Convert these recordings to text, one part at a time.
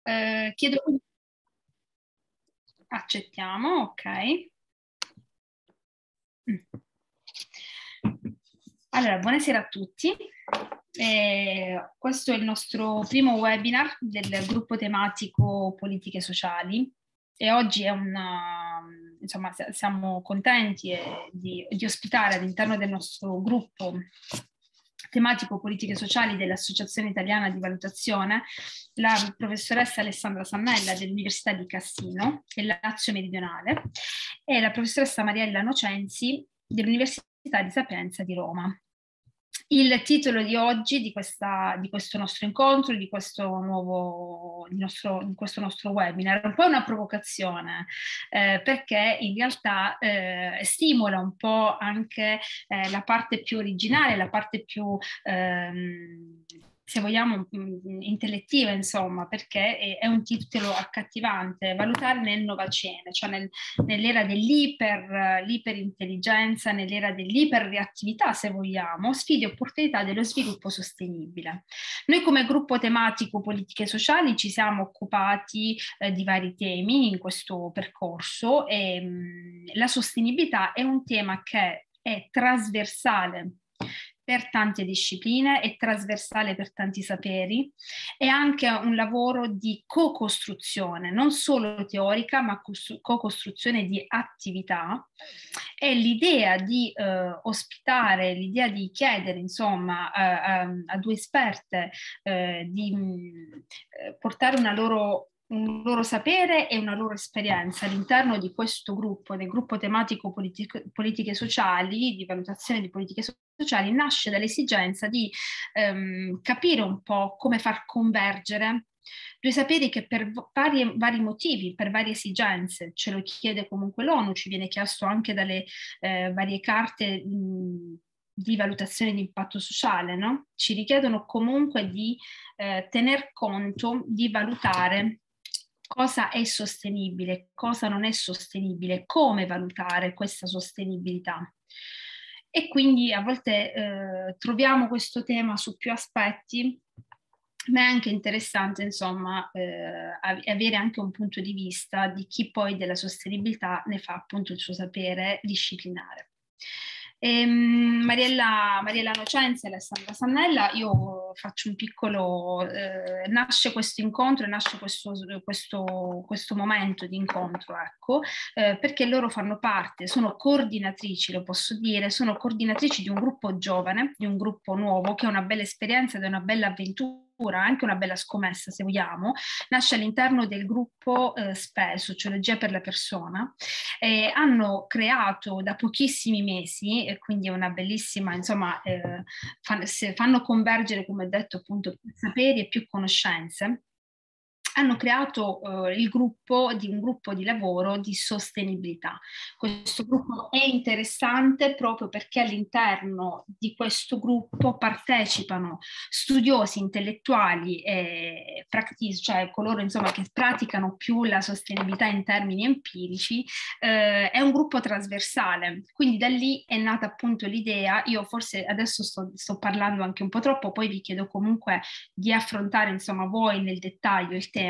Chiedo... Accettiamo, ok. Allora, buonasera a tutti. Questo è il nostro primo webinar del gruppo tematico Politiche Sociali e oggi è insomma, siamo contenti di ospitare all'interno del nostro gruppo tematico Politiche Sociali dell'Associazione Italiana di Valutazione la professoressa Alessandra Sannella dell'Università di Cassino e Lazio Meridionale e la professoressa Mariella Nocenzi dell'Università di Sapienza di Roma. Il titolo di oggi di questo nostro incontro, di questo nostro webinar, è un po' una provocazione perché in realtà stimola un po' anche la parte più originale, la parte più se vogliamo, intellettiva, insomma, perché è un titolo accattivante, valutare nel Novacene, cioè nell'era dell'iperintelligenza, nell'era dell'iperreattività, se vogliamo, sfide e opportunità dello sviluppo sostenibile. Noi come gruppo tematico Politiche Sociali ci siamo occupati di vari temi in questo percorso e la sostenibilità è un tema che è trasversale per tante discipline, è trasversale per tanti saperi, è anche un lavoro di co-costruzione, non solo teorica, ma co-costruzione di attività. E l'idea di ospitare, l'idea di chiedere, insomma, a due esperte di portare un loro sapere e una loro esperienza all'interno di questo gruppo, del gruppo tematico politiche sociali, di valutazione di politiche sociali, nasce dall'esigenza di capire un po' come far convergere due saperi che per vari motivi, per varie esigenze, ce lo chiede comunque l'ONU, ci viene chiesto anche dalle varie carte di valutazione di impatto sociale, no? Ci richiedono comunque di tener conto, di valutare cosa è sostenibile, cosa non è sostenibile, come valutare questa sostenibilità. E quindi a volte troviamo questo tema su più aspetti, ma è anche interessante, insomma, avere anche un punto di vista di chi poi della sostenibilità ne fa appunto il suo sapere disciplinare. Mariella Nocenzi e Alessandra Sannella, io faccio un piccolo, nasce questo incontro, nasce questo momento di incontro, ecco, perché loro fanno parte, sono coordinatrici, lo posso dire, sono coordinatrici di un gruppo giovane, di un gruppo nuovo, che è una bella esperienza ed è una bella avventura, anche una bella scommessa se vogliamo, nasce all'interno del gruppo SPE, Sociologia per la persona, hanno creato da pochissimi mesi, e quindi è una bellissima, insomma, fanno convergere, come ho detto, appunto, più saperi e più conoscenze. Hanno creato un gruppo di lavoro di sostenibilità. Questo gruppo è interessante proprio perché all'interno di questo gruppo partecipano studiosi, intellettuali e cioè coloro insomma che praticano più la sostenibilità in termini empirici. È un gruppo trasversale, quindi da lì è nata appunto l'idea. Io forse adesso sto parlando anche un po' troppo, poi vi chiedo comunque di affrontare insomma voi nel dettaglio il tema.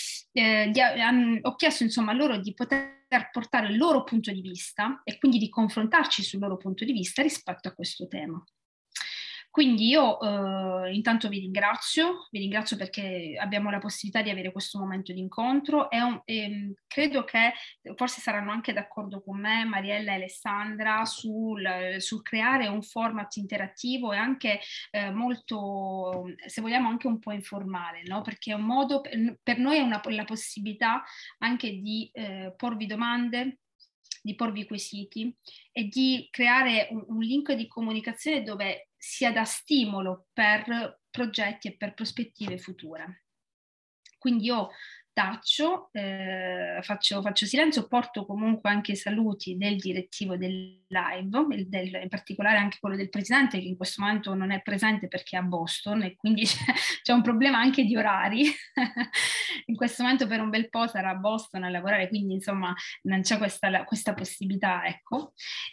Ho chiesto insomma a loro di poter portare il loro punto di vista e quindi di confrontarci sul loro punto di vista rispetto a questo tema. Quindi io intanto vi ringrazio perché abbiamo la possibilità di avere questo momento di incontro e credo che forse saranno anche d'accordo con me Mariella e Alessandra sul creare un format interattivo e anche molto, se vogliamo, anche un po' informale, no? Perché è un modo, per noi è la possibilità anche di porvi domande, di porvi quesiti e di creare un link di comunicazione dove sia da stimolo per progetti e per prospettive future. Quindi io taccio, faccio silenzio, porto comunque anche i saluti del direttivo del live, in particolare anche quello del presidente che in questo momento non è presente perché è a Boston e quindi c'è un problema anche di orari. In questo momento per un bel po' sarà a Boston a lavorare, quindi insomma non c'è questa possibilità, ecco.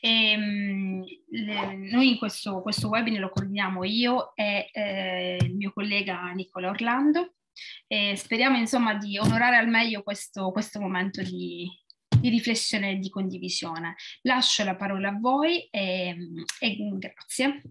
Noi in questo webinar lo coordiniamo io e il mio collega Nicola Orlando. E speriamo insomma di onorare al meglio questo momento di riflessione e di condivisione. Lascio la parola a voi e grazie.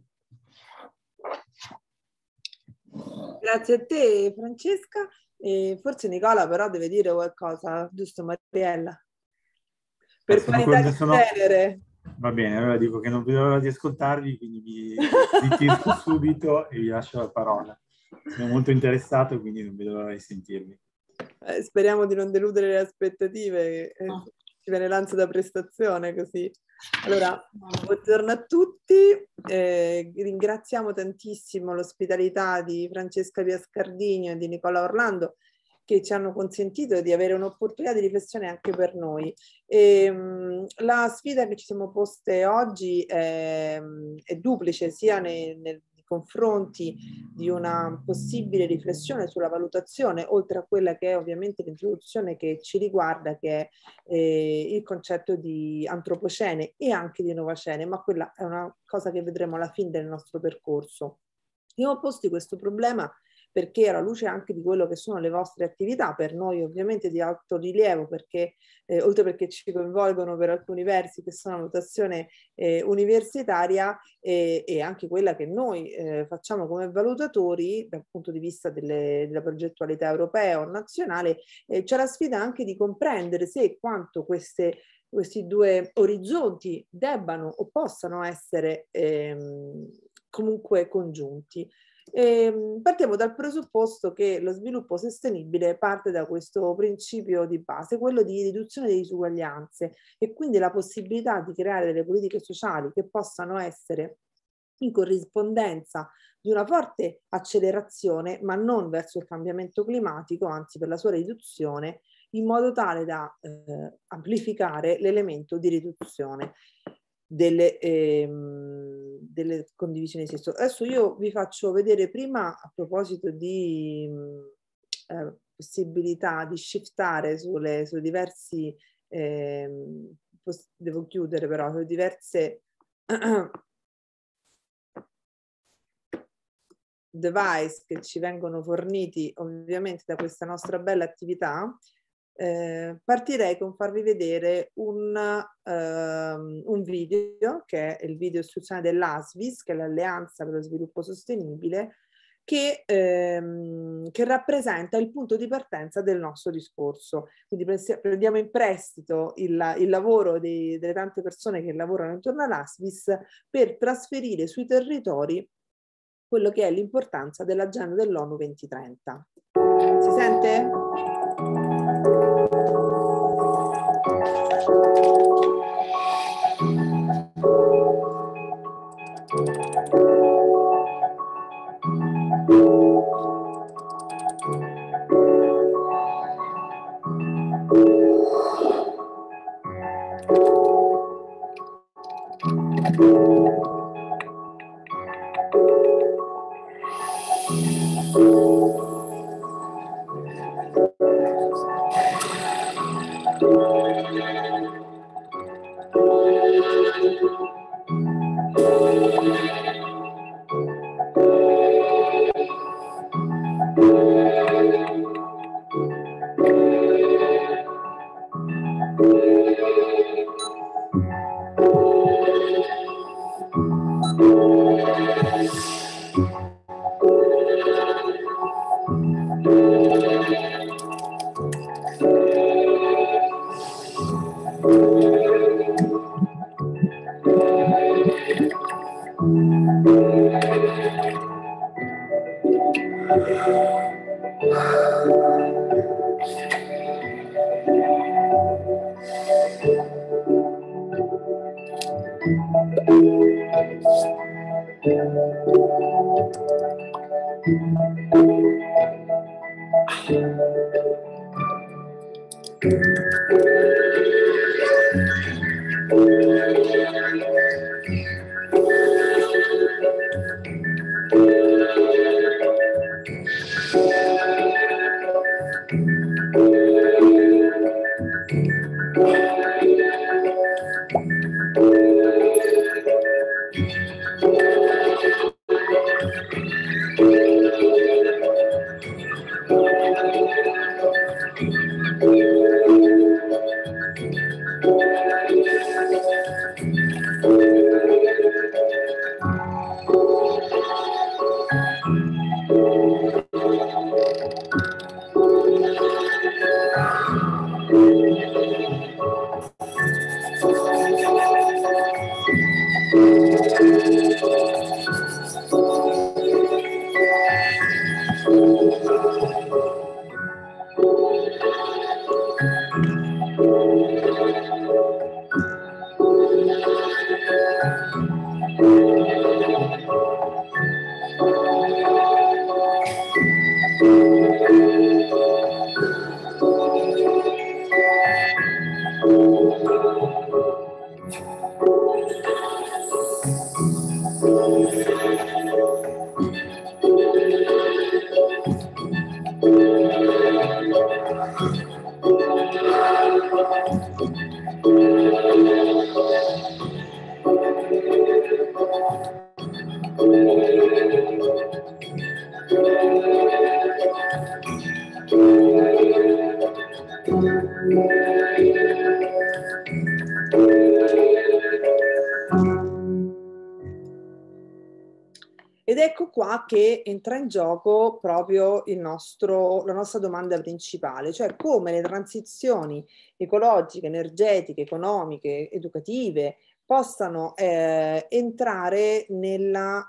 Grazie a te Francesca, e forse Nicola però deve dire qualcosa, giusto Mariella? Per parità di genere. Va bene, allora dico che non vedo l'ora di ascoltarvi, quindi vi ritiro subito e vi lascio la parola. Sono molto interessato, quindi non vedo l'ora di sentirvi. Speriamo di non deludere le aspettative, ci viene l'ansia da prestazione così. Allora, buongiorno a tutti, ringraziamo tantissimo l'ospitalità di Francesca Piascardini e di Nicola Orlando, che ci hanno consentito di avere un'opportunità di riflessione anche per noi. La sfida che ci siamo poste oggi è duplice, sia nei confronti di una possibile riflessione sulla valutazione, oltre a quella che è ovviamente l'introduzione che ci riguarda, che è il concetto di antropocene e anche di novacene, ma quella è una cosa che vedremo alla fine del nostro percorso. Io ho posto questo problema perché alla luce anche di quello che sono le vostre attività, per noi ovviamente di alto rilievo, perché oltre perché ci coinvolgono per alcuni versi che sono valutazione universitaria e anche quella che noi facciamo come valutatori dal punto di vista della progettualità europea o nazionale, c'è la sfida anche di comprendere se e quanto questi due orizzonti debbano o possano essere comunque congiunti. Partiamo dal presupposto che lo sviluppo sostenibile parte da questo principio di base, quello di riduzione delle disuguaglianze, e quindi la possibilità di creare delle politiche sociali che possano essere in corrispondenza di una forte accelerazione, ma non verso il cambiamento climatico, anzi per la sua riduzione, in modo tale da amplificare l'elemento di riduzione delle condivisioni di stesso. Adesso io vi faccio vedere prima, a proposito di possibilità di shiftare sulle diversi, devo chiudere però, sulle diverse device che ci vengono forniti ovviamente da questa nostra bella attività. Partirei con farvi vedere un video, che è il video istruzionale dell'ASVIS, che è l'Alleanza per lo Sviluppo Sostenibile, che rappresenta il punto di partenza del nostro discorso. Quindi prendiamo in prestito il lavoro delle tante persone che lavorano intorno all'ASVIS per trasferire sui territori quello che è l'importanza dell'agenda dell'ONU 2030. Si sente? Ed ecco qua che entra in gioco proprio la nostra domanda principale, cioè come le transizioni ecologiche, energetiche, economiche, educative possano entrare nella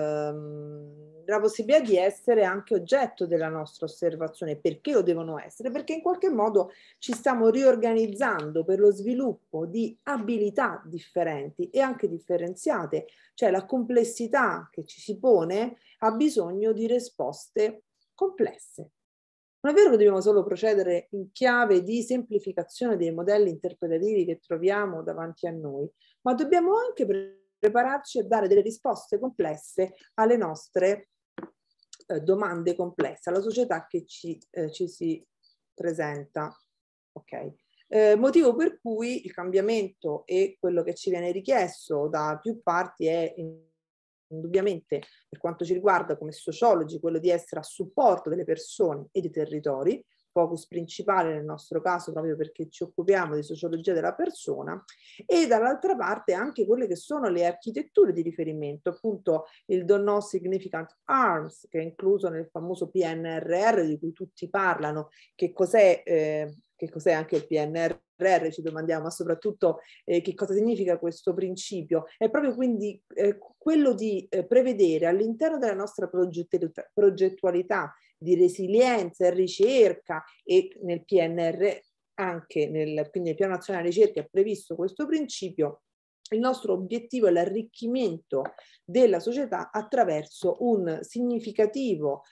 possibilità di essere anche oggetto della nostra osservazione. Perché lo devono essere? Perché in qualche modo ci stiamo riorganizzando per lo sviluppo di abilità differenti e anche differenziate, cioè la complessità che ci si pone ha bisogno di risposte complesse. Non è vero che dobbiamo solo procedere in chiave di semplificazione dei modelli interpretativi che troviamo davanti a noi, ma dobbiamo anche prepararci a dare delle risposte complesse alle nostre domande complesse, alla società che ci si presenta. Ok. Motivo per cui il cambiamento e quello che ci viene richiesto da più parti è indubbiamente, per quanto ci riguarda come sociologi, quello di essere a supporto delle persone e dei territori, focus principale nel nostro caso proprio perché ci occupiamo di sociologia della persona, e dall'altra parte anche quelle che sono le architetture di riferimento, appunto il Don't Know Significant Harms, che è incluso nel famoso PNRR di cui tutti parlano. Che cos'è anche il PNRR, ci domandiamo, ma soprattutto che cosa significa questo principio. È proprio quindi quello di prevedere all'interno della nostra progettualità di resilienza e ricerca, e nel PNR anche quindi nel Piano Nazionale Ricerca è previsto questo principio. Il nostro obiettivo è l'arricchimento della società attraverso un significativo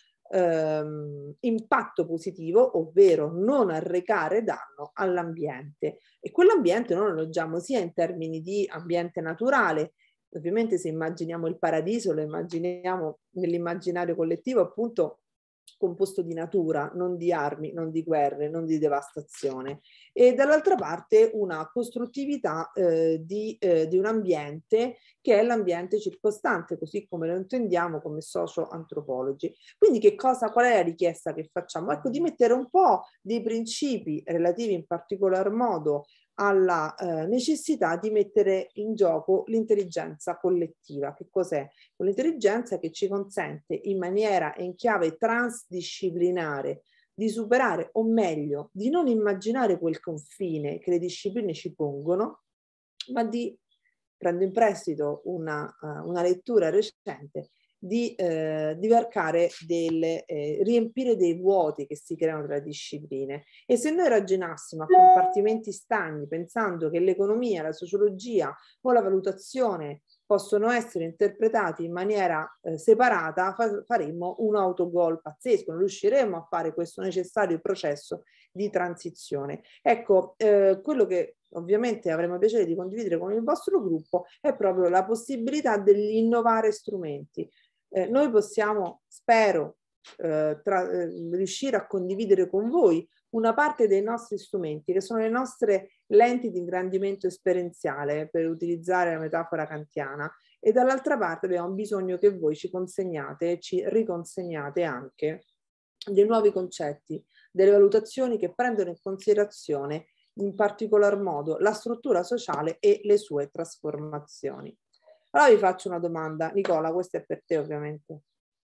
impatto positivo, ovvero non arrecare danno all'ambiente, e quell'ambiente noi lo leggiamo sia in termini di ambiente naturale. Ovviamente se immaginiamo il paradiso lo immaginiamo nell'immaginario collettivo appunto composto di natura, non di armi, non di guerre, non di devastazione, e dall'altra parte una costruttività di un ambiente che è l'ambiente circostante, così come lo intendiamo come socio-antropologi. Quindi qual è la richiesta che facciamo? Ecco, di mettere un po' dei principi relativi in particolar modo alla necessità di mettere in gioco l'intelligenza collettiva. Che cos'è? Quell'intelligenza che ci consente in maniera e in chiave transdisciplinare di superare, o meglio, di non immaginare quel confine che le discipline ci pongono, ma di, prendo in prestito una lettura recente, di varcare riempire dei vuoti che si creano tra discipline. E se noi ragionassimo a compartimenti stagni, pensando che l'economia, la sociologia o la valutazione possono essere interpretati in maniera separata, faremmo un autogol pazzesco, non riusciremo a fare questo necessario processo di transizione. Ecco, quello che ovviamente avremo piacere di condividere con il vostro gruppo è proprio la possibilità di innovare strumenti. Noi possiamo, spero, riuscire a condividere con voi una parte dei nostri strumenti, che sono le nostre lenti di ingrandimento esperienziale, per utilizzare la metafora kantiana, e dall'altra parte abbiamo bisogno che voi ci consegnate e ci riconsegnate anche dei nuovi concetti, delle valutazioni che prendono in considerazione in particolar modo la struttura sociale e le sue trasformazioni. Allora vi faccio una domanda. Nicola, questa è per te ovviamente.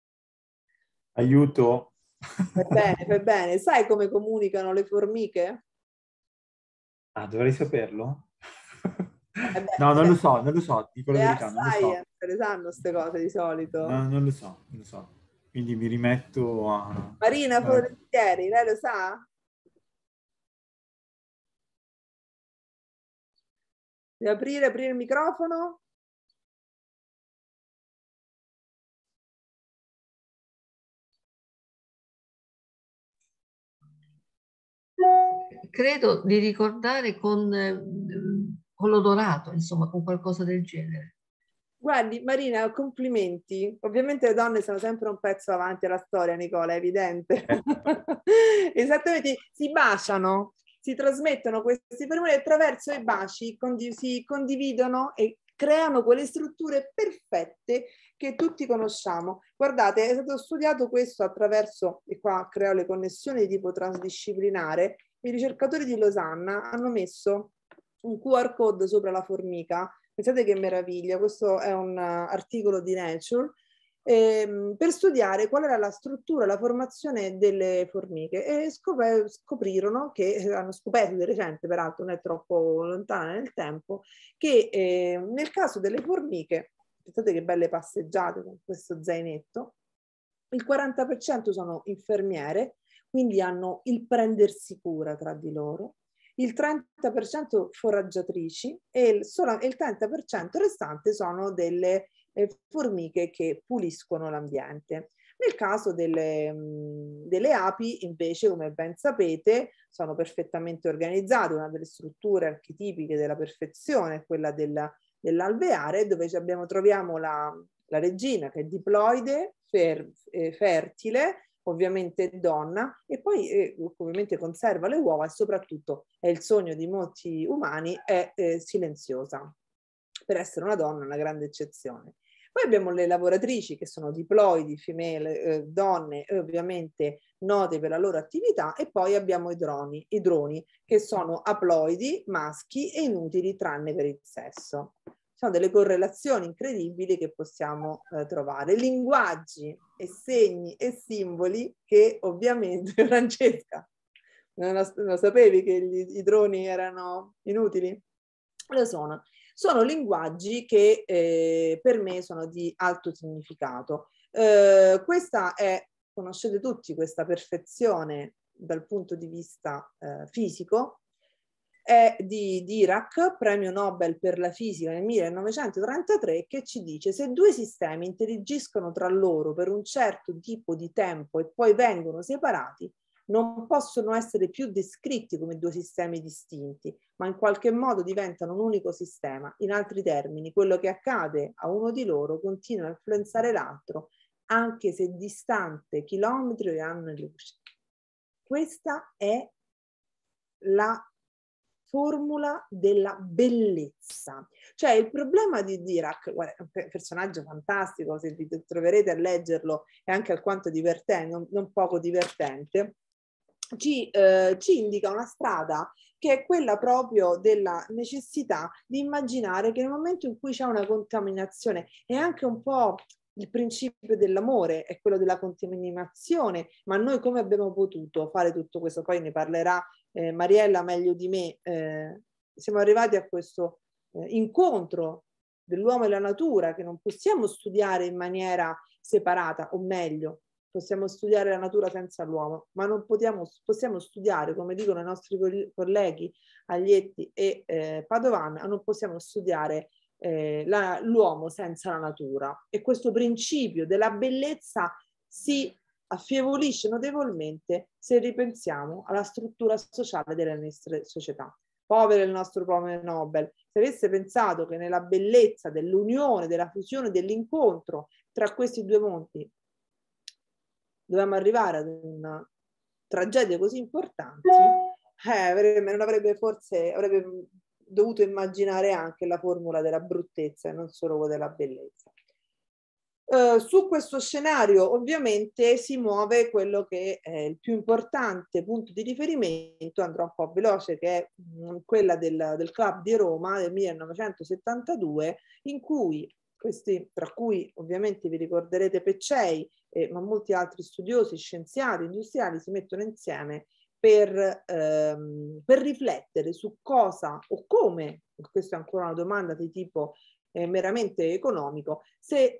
Aiuto. Fai bene, fai bene. Sai come comunicano le formiche? Ah, dovrei saperlo? Beh, No, non lo so, non lo so, dico la le verità, non lo so. science le sanno queste cose di solito. No, non lo so, non lo so. Quindi mi rimetto a... Marina Forestieri, lei lo sa? Devi aprire il microfono? Credo di ricordare con l'odorato, insomma, con qualcosa del genere. Guardi, Marina, complimenti. Ovviamente le donne sono sempre un pezzo avanti alla storia, Nicola, è evidente. Esattamente, si baciano, si trasmettono questi feromoni attraverso i baci, si condividono e creano quelle strutture perfette che tutti conosciamo. Guardate, è stato studiato questo attraverso, e qua creo le connessioni di tipo transdisciplinare, i ricercatori di Losanna hanno messo un QR code sopra la formica. Pensate che meraviglia, questo è un articolo di Nature, per studiare qual era la struttura, la formazione delle formiche e scoprirono che, hanno scoperto di recente, peraltro non è troppo lontana nel tempo, che nel caso delle formiche, pensate che belle passeggiate con questo zainetto, il 40% sono infermiere, quindi hanno il prendersi cura tra di loro, il 30% foraggiatrici e il 30% restante sono delle formiche che puliscono l'ambiente. Nel caso delle api, invece, come ben sapete, sono perfettamente organizzate. Una delle strutture archetipiche della perfezione è quella dell'alveare, dove troviamo la regina che è diploide, fertile, ovviamente donna, e poi ovviamente conserva le uova e soprattutto è il sogno di molti umani, è silenziosa. Per essere una donna, una grande eccezione. Poi abbiamo le lavoratrici che sono diploidi, femminili, donne, ovviamente note per la loro attività, e poi abbiamo i droni che sono aploidi, maschi e inutili tranne per il sesso. Sono delle correlazioni incredibili che possiamo trovare. Linguaggi e segni e simboli che ovviamente, Francesca, non lo sapevi che i droni erano inutili? Lo sono. Sono linguaggi che per me sono di alto significato. Questa è, conoscete tutti questa perfezione dal punto di vista fisico, è di Dirac, premio Nobel per la fisica nel 1933, che ci dice: se due sistemi interagiscono tra loro per un certo tipo di tempo e poi vengono separati, non possono essere più descritti come due sistemi distinti, ma in qualche modo diventano un unico sistema. In altri termini, quello che accade a uno di loro continua a influenzare l'altro, anche se distante chilometri e anni luce. Questa è la formula della bellezza. Cioè il problema di Dirac, guarda, è un personaggio fantastico, se vi troverete a leggerlo è anche alquanto divertente, non poco divertente, ci indica una strada che è quella proprio della necessità di immaginare che nel momento in cui c'è una contaminazione, è anche un po' il principio dell'amore, è quello della contaminazione, ma noi come abbiamo potuto fare tutto questo? Poi ne parlerà Mariella meglio di me. Siamo arrivati a questo incontro dell'uomo e la natura che non possiamo studiare in maniera separata, o meglio, possiamo studiare la natura senza l'uomo, ma non possiamo studiare, come dicono i nostri colleghi Aglietti e Padovan, non possiamo studiare l'uomo senza la natura. E questo principio della bellezza si affievolisce notevolmente se ripensiamo alla struttura sociale delle nostre società. Povero il nostro premio Nobel, se avesse pensato che nella bellezza dell'unione, della fusione, dell'incontro tra questi due mondi dovevamo arrivare ad una tragedia così importante, avrebbe dovuto immaginare anche la formula della bruttezza e non solo quella della bellezza. Su questo scenario ovviamente si muove quello che è il più importante punto di riferimento, andrò un po' veloce, che è quella del Club di Roma del 1972, in cui questi, tra cui ovviamente vi ricorderete Peccei, ma molti altri studiosi, scienziati, industriali si mettono insieme per riflettere su cosa o come, questa è ancora una domanda di tipo meramente economico, se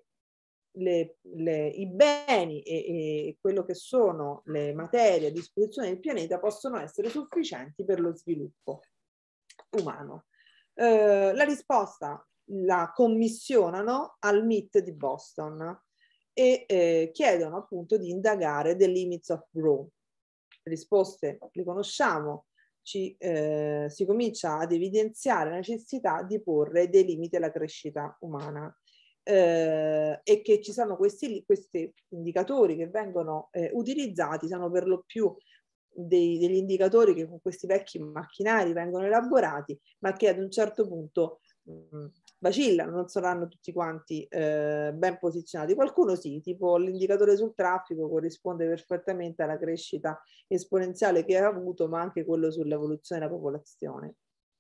i beni e quello che sono le materie a disposizione del pianeta possono essere sufficienti per lo sviluppo umano. La risposta la commissionano al MIT di Boston e chiedono appunto di indagare the limits of growth. Le risposte le conosciamo, si comincia ad evidenziare la necessità di porre dei limiti alla crescita umana. E che ci sono questi indicatori che vengono utilizzati, sono per lo più degli indicatori che con questi vecchi macchinari vengono elaborati, ma che ad un certo punto vacillano, non saranno tutti quanti ben posizionati. Qualcuno sì, tipo l'indicatore sul traffico corrisponde perfettamente alla crescita esponenziale che ha avuto, ma anche quello sull'evoluzione della popolazione.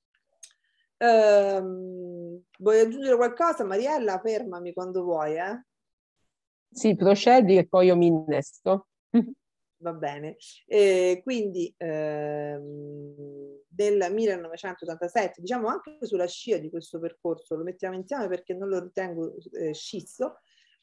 Vuoi aggiungere qualcosa, Mariella? Fermami quando vuoi, Sì, procedi e poi io mi innesto. Va bene. Quindi nel 1987, diciamo anche sulla scia di questo percorso, lo mettiamo insieme perché non lo ritengo scisso,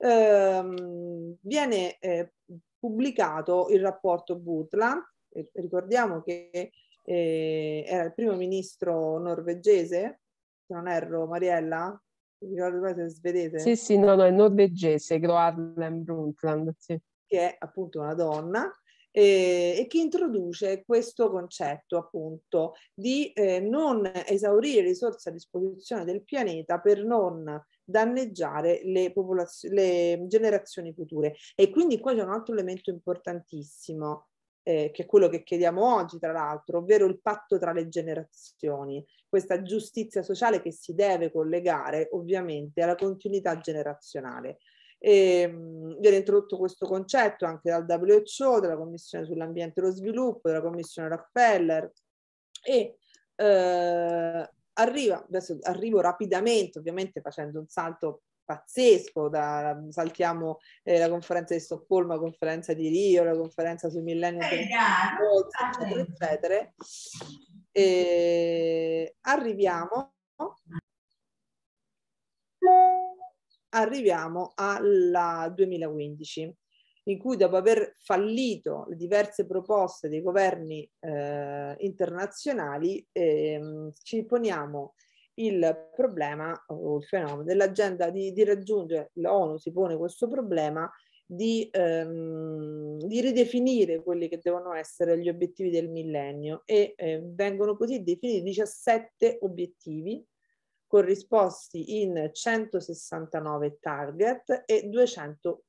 viene pubblicato il rapporto Brundtland. Ricordiamo che era il primo ministro norvegese, se non erro, Mariella? Ricordo se svedese? Sì, no, è norvegese, Gro Harlem Brundtland, sì. Che è appunto una donna, e che introduce questo concetto appunto di non esaurire risorse a disposizione del pianeta per non danneggiare le generazioni future. E quindi qua c'è un altro elemento importantissimo, che è quello che chiediamo oggi, tra l'altro, ovvero il patto tra le generazioni, questa giustizia sociale che si deve collegare ovviamente alla continuità generazionale. Viene introdotto questo concetto anche dal WHO, dalla Commissione sull'ambiente e lo sviluppo, dalla Commissione Rockefeller, e adesso arrivo rapidamente, ovviamente facendo un salto pazzesco, saltiamo la conferenza di Stoccolma, la conferenza di Rio, la conferenza sui millennium, eccetera, eccetera. Arriviamo al 2015, in cui dopo aver fallito le diverse proposte dei governi internazionali, ci poniamo il problema o il fenomeno dell'agenda di raggiungere, l'ONU si pone questo problema di ridefinire quelli che devono essere gli obiettivi del millennio e vengono così definiti 17 obiettivi corrisposti in 169 target e 250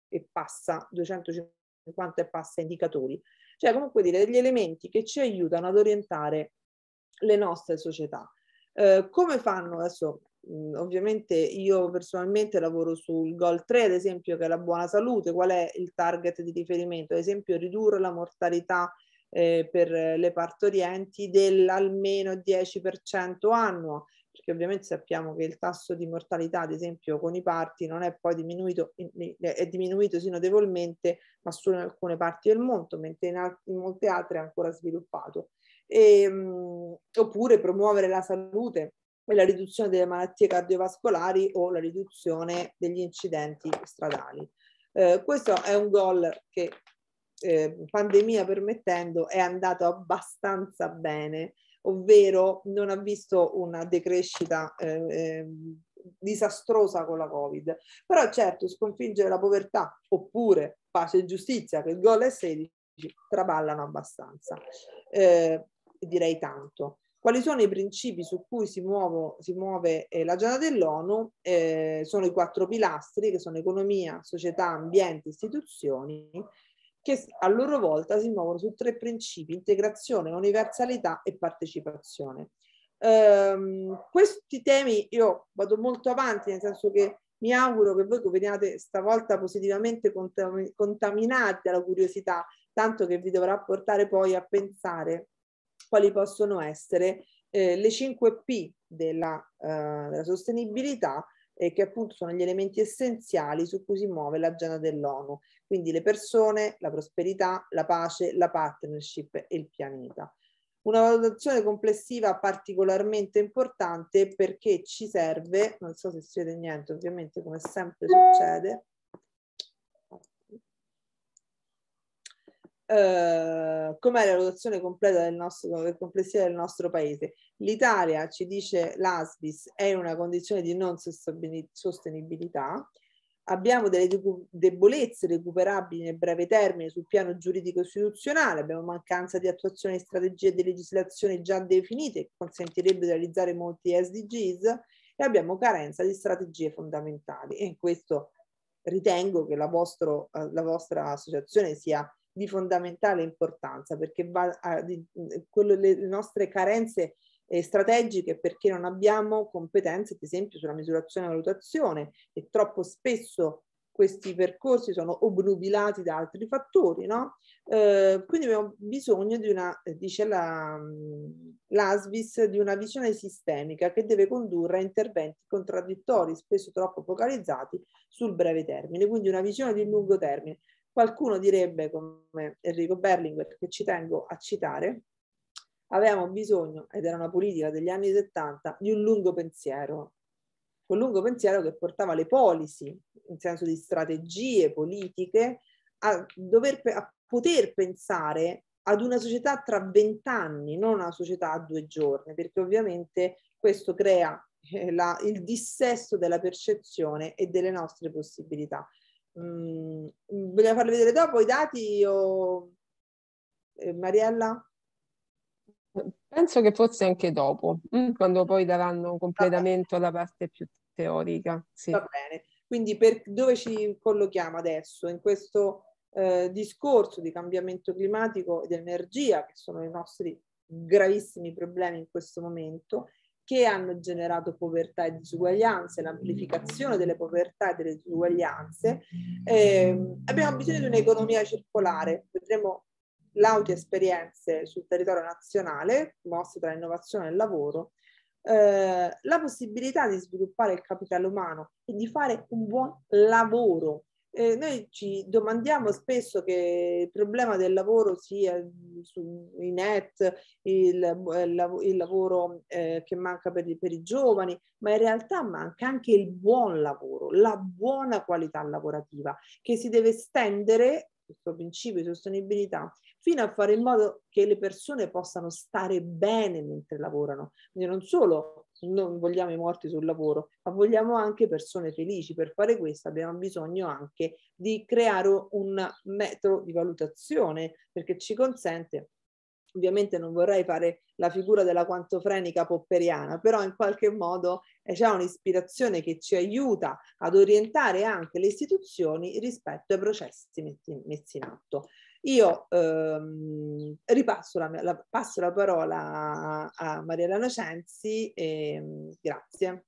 e passa indicatori, cioè comunque dire degli elementi che ci aiutano ad orientare le nostre società. Come fanno adesso? Ovviamente io personalmente lavoro sul goal 3, ad esempio, che è la buona salute. Qual è il target di riferimento? Ad esempio ridurre la mortalità per le partorienti dell'almeno 10% annuo, perché ovviamente sappiamo che il tasso di mortalità, ad esempio con i parti, non è poi diminuito, è diminuito sì notevolmente, ma solo in alcune parti del mondo, mentre in molte altre è ancora sviluppato. Oppure promuovere la salute e la riduzione delle malattie cardiovascolari o la riduzione degli incidenti stradali. Questo è un goal che, pandemia permettendo, è andato abbastanza bene, ovvero non ha visto una decrescita disastrosa con la Covid. Però certo, sconfiggere la povertà oppure pace e giustizia, che il goal è 16, traballano abbastanza. Direi tanto. Quali sono i principi su cui si muove l'agenda dell'ONU? Sono i 4 pilastri, che sono economia, società, ambiente, istituzioni, che a loro volta si muovono su 3 principi: integrazione, universalità e partecipazione. Questi temi io vado molto avanti, nel senso che Mi auguro che voi veniate stavolta positivamente contaminati dalla curiosità, tanto che vi dovrà portare poi a pensare quali possono essere le 5 P della sostenibilità, che appunto sono gli elementi essenziali su cui si muove l'agenda dell'ONU, quindi le persone, la prosperità, la pace, la partnership e il pianeta. Una valutazione complessiva particolarmente importante perché ci serve, non so se si vede niente, ovviamente come sempre succede, com'è la valutazione completa complessiva del nostro paese. L'Italia, ci dice l'ASBIS, è in una condizione di non sostenibilità. Abbiamo delle debolezze recuperabili nel breve termine sul piano giuridico istituzionale, abbiamo mancanza di attuazione di strategie e di legislazione già definite che consentirebbero di realizzare molti SDGs e abbiamo carenza di strategie fondamentali. E in questo ritengo che la vostra associazione sia di fondamentale importanza, perché le nostre carenze strategiche, perché non abbiamo competenze, ad esempio, sulla misurazione e valutazione, e troppo spesso questi percorsi sono obnubilati da altri fattori, no? Quindi abbiamo bisogno di una, dice l'ASBIS, di una visione sistemica che deve condurre a interventi contraddittori, spesso troppo focalizzati sul breve termine, quindi una visione di lungo termine. Qualcuno direbbe, come Enrico Berlinguer, che ci tengo a citare, avevamo bisogno, ed era una politica degli anni 70, di un lungo pensiero. Un lungo pensiero che portava le policy, in senso di strategie politiche, a poter pensare ad una società tra 20 anni, non una società a 2 giorni, perché ovviamente questo crea il dissesto della percezione e delle nostre possibilità. Vogliamo farli vedere dopo i dati o Mariella? Penso che forse anche dopo, quando poi daranno completamento alla parte più teorica. Sì. Va bene, quindi dove ci collochiamo adesso? In questo discorso di cambiamento climatico ed energia, che sono i nostri gravissimi problemi in questo momento, che hanno generato povertà e disuguaglianze, l'amplificazione delle povertà e delle disuguaglianze. Abbiamo bisogno di un'economia circolare, vedremo laute esperienze sul territorio nazionale, mosse tra innovazione e lavoro, la possibilità di sviluppare il capitale umano e di fare un buon lavoro. Noi ci domandiamo spesso che il problema del lavoro sia sui net, il lavoro che manca per i giovani, ma in realtà manca anche il buon lavoro, la buona qualità lavorativa, che si deve estendere, questo principio di sostenibilità, fino a fare in modo che le persone possano stare bene mentre lavorano. Quindi non solo non vogliamo i morti sul lavoro, ma vogliamo anche persone felici. Per fare questo abbiamo bisogno anche di creare un metodo di valutazione, perché ci consente, ovviamente non vorrei fare la figura della quantofrenica popperiana, però in qualche modo c'è un'ispirazione che ci aiuta ad orientare anche le istituzioni rispetto ai processi messi in atto. Io passo la parola a Mariella Nocenzi e grazie.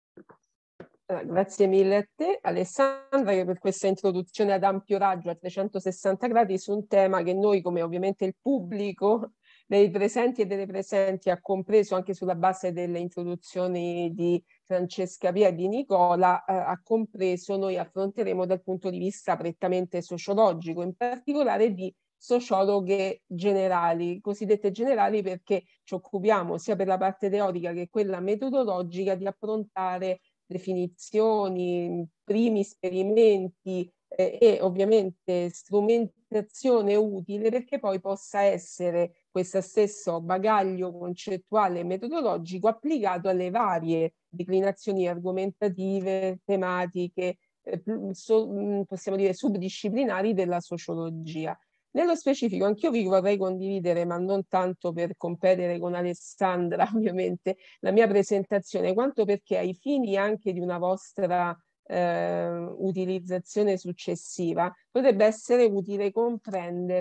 Grazie mille a te, Alessandra, per questa introduzione ad ampio raggio a 360 gradi su un tema che noi, come ovviamente il pubblico dei presenti e delle presenti, ha compreso anche sulla base delle introduzioni di Francesca Pia e di Nicola, ha compreso, noi affronteremo dal punto di vista prettamente sociologico, in particolare di sociologhe generali, cosiddette generali, perché ci occupiamo sia per la parte teorica che quella metodologica di approntare definizioni, primi esperimenti e ovviamente strumentazione utile perché poi possa essere questo stesso bagaglio concettuale e metodologico applicato alle varie declinazioni argomentative, tematiche, possiamo dire subdisciplinari della sociologia. Nello specifico, anch'io vi vorrei condividere, ma non tanto per competere con Alessandra, ovviamente, la mia presentazione, quanto perché ai fini anche di una vostra utilizzazione successiva potrebbe essere utile comprendere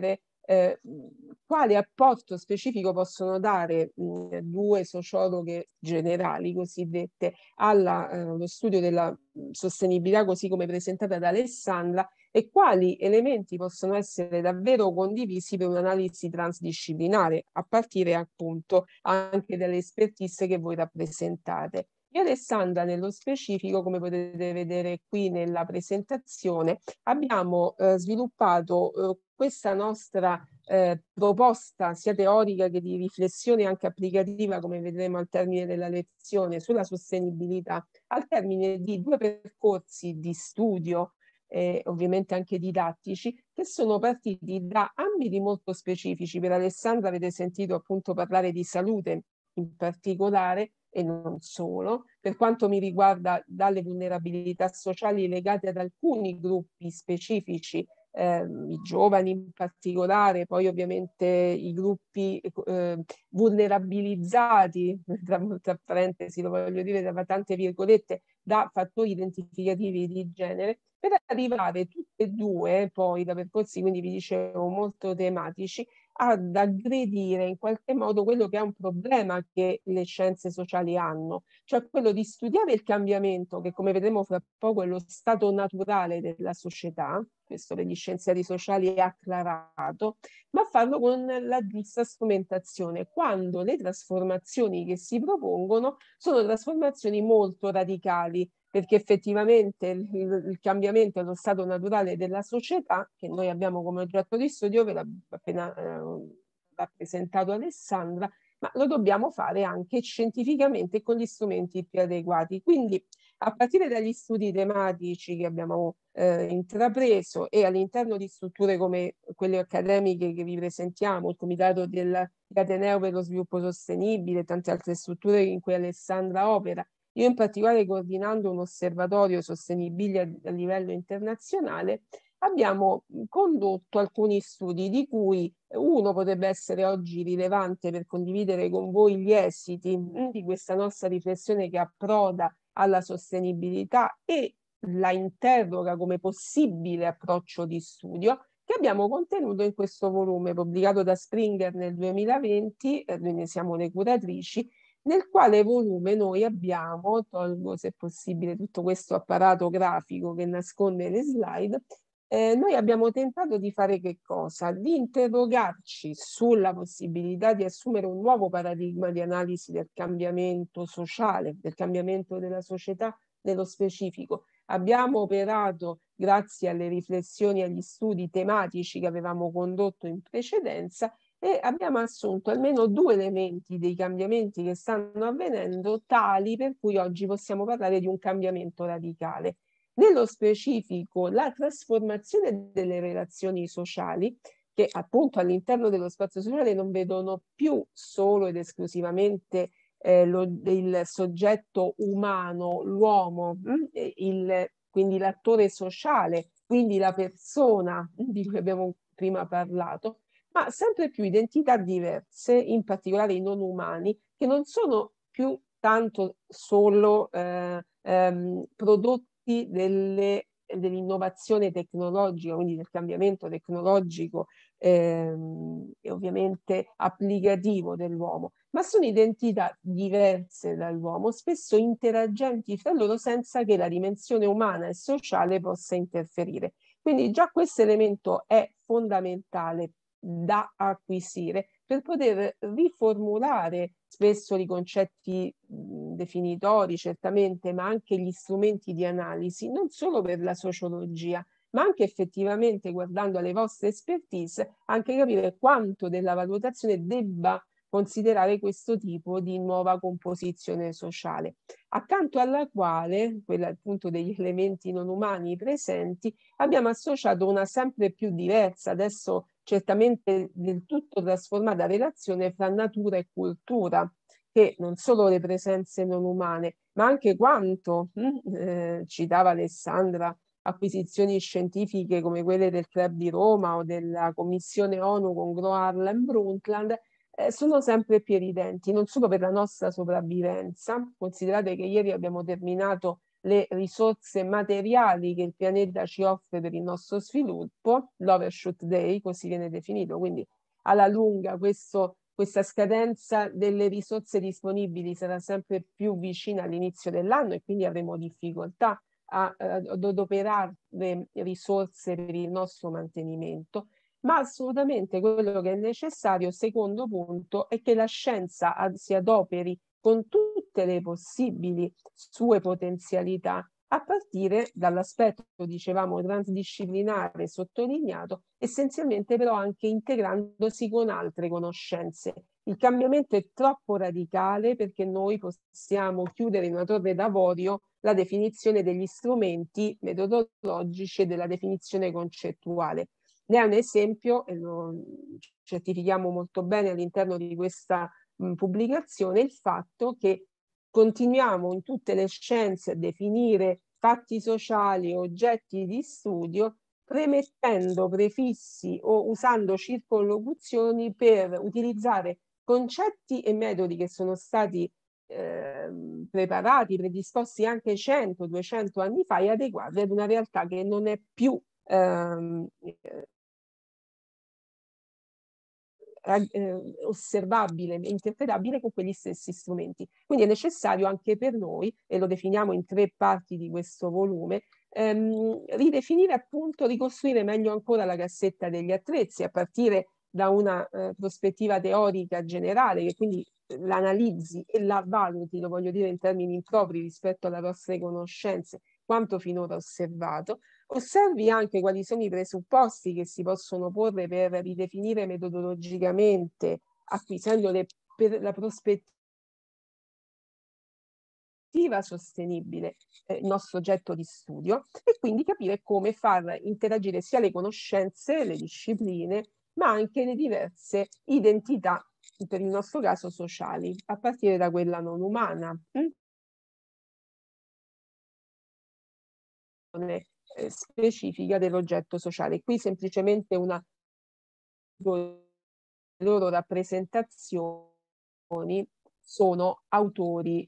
quale apporto specifico possono dare due sociologhe generali cosiddette allo studio della sostenibilità così come presentata da Alessandra, e quali elementi possono essere davvero condivisi per un'analisi transdisciplinare, a partire appunto anche dalle expertise che voi rappresentate. Io e Alessandra, nello specifico, come potete vedere qui nella presentazione, abbiamo sviluppato questa nostra proposta sia teorica che di riflessione anche applicativa, come vedremo al termine della lezione, sulla sostenibilità, al termine di due percorsi di studio, ovviamente anche didattici, che sono partiti da ambiti molto specifici. Per Alessandra avete sentito appunto parlare di salute in particolare, e non solo, per quanto mi riguarda dalle vulnerabilità sociali legate ad alcuni gruppi specifici, i giovani in particolare, poi ovviamente i gruppi vulnerabilizzati, tra parentesi lo voglio dire tra tante virgolette, da fattori identificativi di genere, per arrivare tutte e due poi da percorsi, quindi vi dicevo, molto tematici, ad aggredire in qualche modo quello che è un problema che le scienze sociali hanno, cioè quello di studiare il cambiamento, che come vedremo fra poco è lo stato naturale della società, questo per gli scienziati sociali è acclarato, ma farlo con la giusta strumentazione, quando le trasformazioni che si propongono sono trasformazioni molto radicali, perché effettivamente il cambiamento è lo stato naturale della società, che noi abbiamo come oggetto di studio, ve l'ha appena rappresentato Alessandra, ma lo dobbiamo fare anche scientificamente con gli strumenti più adeguati. Quindi a partire dagli studi tematici che abbiamo intrapreso e all'interno di strutture come quelle accademiche che vi presentiamo, il Comitato dell'Ateneo per lo Sviluppo Sostenibile e tante altre strutture in cui Alessandra opera, io in particolare coordinando un osservatorio sostenibile a livello internazionale, abbiamo condotto alcuni studi di cui uno potrebbe essere oggi rilevante per condividere con voi gli esiti di questa nostra riflessione che approda alla sostenibilità e la interroga come possibile approccio di studio, che abbiamo contenuto in questo volume pubblicato da Springer nel 2020, noi ne siamo le curatrici, nel quale volume noi abbiamo, tolgo se possibile tutto questo apparato grafico che nasconde le slide, noi abbiamo tentato di fare che cosa? Di interrogarci sulla possibilità di assumere un nuovo paradigma di analisi del cambiamento sociale, del cambiamento della società nello specifico. Abbiamo operato grazie alle riflessioni e agli studi tematici che avevamo condotto in precedenza e abbiamo assunto almeno due elementi dei cambiamenti che stanno avvenendo tali per cui oggi possiamo parlare di un cambiamento radicale. Nello specifico, la trasformazione delle relazioni sociali, che appunto all'interno dello spazio sociale non vedono più solo ed esclusivamente il soggetto umano, l'uomo, quindi l'attore sociale, quindi la persona di cui abbiamo prima parlato, ma sempre più identità diverse, in particolare i non umani, che non sono più tanto solo prodotti dell'innovazione tecnologica, quindi del cambiamento tecnologico e ovviamente applicativo dell'uomo, ma sono identità diverse dall'uomo, spesso interagenti fra loro senza che la dimensione umana e sociale possa interferire. Quindi già questo elemento è fondamentale da acquisire per poter riformulare spesso i concetti definitori, certamente, ma anche gli strumenti di analisi, non solo per la sociologia, ma anche effettivamente, guardando alle vostre expertise, anche capire quanto della valutazione debba considerare questo tipo di nuova composizione sociale, accanto alla quale, quella appunto degli elementi non umani presenti, abbiamo associato una sempre più diversa, adesso certamente del tutto trasformata relazione fra natura e cultura, che non solo le presenze non umane, ma anche quanto, citava Alessandra, acquisizioni scientifiche come quelle del Club di Roma o della Commissione ONU con Gro Harlem Brundtland, sono sempre più evidenti, non solo per la nostra sopravvivenza. Considerate che ieri abbiamo terminato le risorse materiali che il pianeta ci offre per il nostro sviluppo, l'overshoot day, così viene definito, quindi alla lunga questa scadenza delle risorse disponibili sarà sempre più vicina all'inizio dell'anno e quindi avremo difficoltà ad adoperare risorse per il nostro mantenimento, ma assolutamente quello che è necessario, secondo punto, è che la scienza si adoperi con tutte le possibili sue potenzialità, a partire dall'aspetto, dicevamo, transdisciplinare sottolineato, essenzialmente però anche integrandosi con altre conoscenze. Il cambiamento è troppo radicale perché noi possiamo chiudere in una torre d'avorio la definizione degli strumenti metodologici e della definizione concettuale. Ne è un esempio, e lo certifichiamo molto bene all'interno di questa pubblicazione, il fatto che continuiamo in tutte le scienze a definire fatti sociali, oggetti di studio, premettendo prefissi o usando circonlocuzioni per utilizzare concetti e metodi che sono stati preparati, predisposti anche 100-200 anni fa e adeguati ad una realtà che non è più osservabile e interpretabile con quegli stessi strumenti. Quindi è necessario anche per noi, e lo definiamo in 3 parti di questo volume, ridefinire appunto, ricostruire meglio ancora la cassetta degli attrezzi a partire da una prospettiva teorica generale che quindi l'analizzi e la valuti, lo voglio dire in termini impropri rispetto alle vostre conoscenze, quanto finora osservato. Osservi anche quali sono i presupposti che si possono porre per ridefinire metodologicamente, acquisendo la prospettiva sostenibile il nostro oggetto di studio e quindi capire come far interagire sia le conoscenze, le discipline, ma anche le diverse identità, per il nostro caso sociali, a partire da quella non umana. Specifica dell'oggetto sociale. Qui semplicemente una loro rappresentazioni sono autori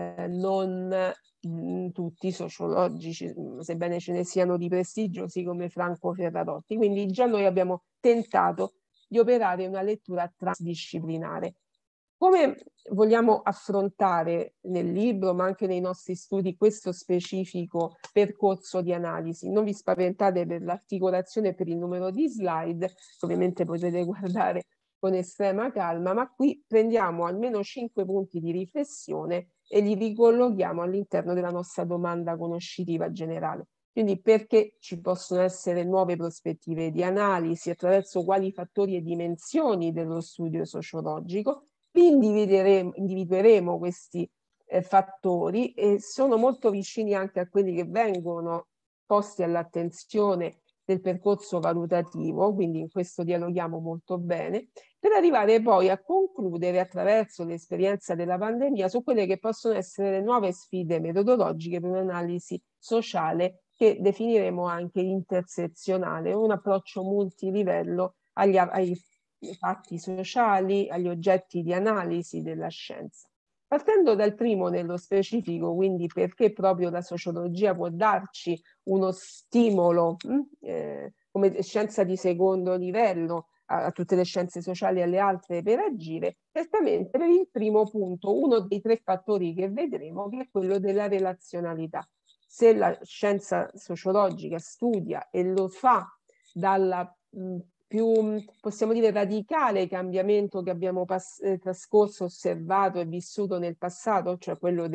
non tutti sociologici, sebbene ce ne siano di prestigio, così come Franco Ferrarotti. Quindi già noi abbiamo tentato di operare una lettura transdisciplinare. Come vogliamo affrontare nel libro, ma anche nei nostri studi, questo specifico percorso di analisi? Non vi spaventate per l'articolazione e per il numero di slide, ovviamente potete guardare con estrema calma, ma qui prendiamo almeno 5 punti di riflessione e li ricollochiamo all'interno della nostra domanda conoscitiva generale. Quindi perché ci possono essere nuove prospettive di analisi, attraverso quali fattori e dimensioni dello studio sociologico, individueremo questi fattori e sono molto vicini anche a quelli che vengono posti all'attenzione del percorso valutativo, quindi in questo dialoghiamo molto bene, per arrivare poi a concludere attraverso l'esperienza della pandemia su quelle che possono essere le nuove sfide metodologiche per un'analisi sociale che definiremo anche intersezionale, un approccio multilivello ai fatti sociali, agli oggetti di analisi della scienza. Partendo dal primo nello specifico, quindi perché proprio la sociologia può darci uno stimolo come scienza di secondo livello a tutte le scienze sociali e alle altre per agire, certamente per il primo punto, uno dei 3 fattori che vedremo, che è quello della relazionalità. Se la scienza sociologica studia e lo fa dalla più, possiamo dire, radicale cambiamento che abbiamo trascorso, osservato e vissuto nel passato, cioè quello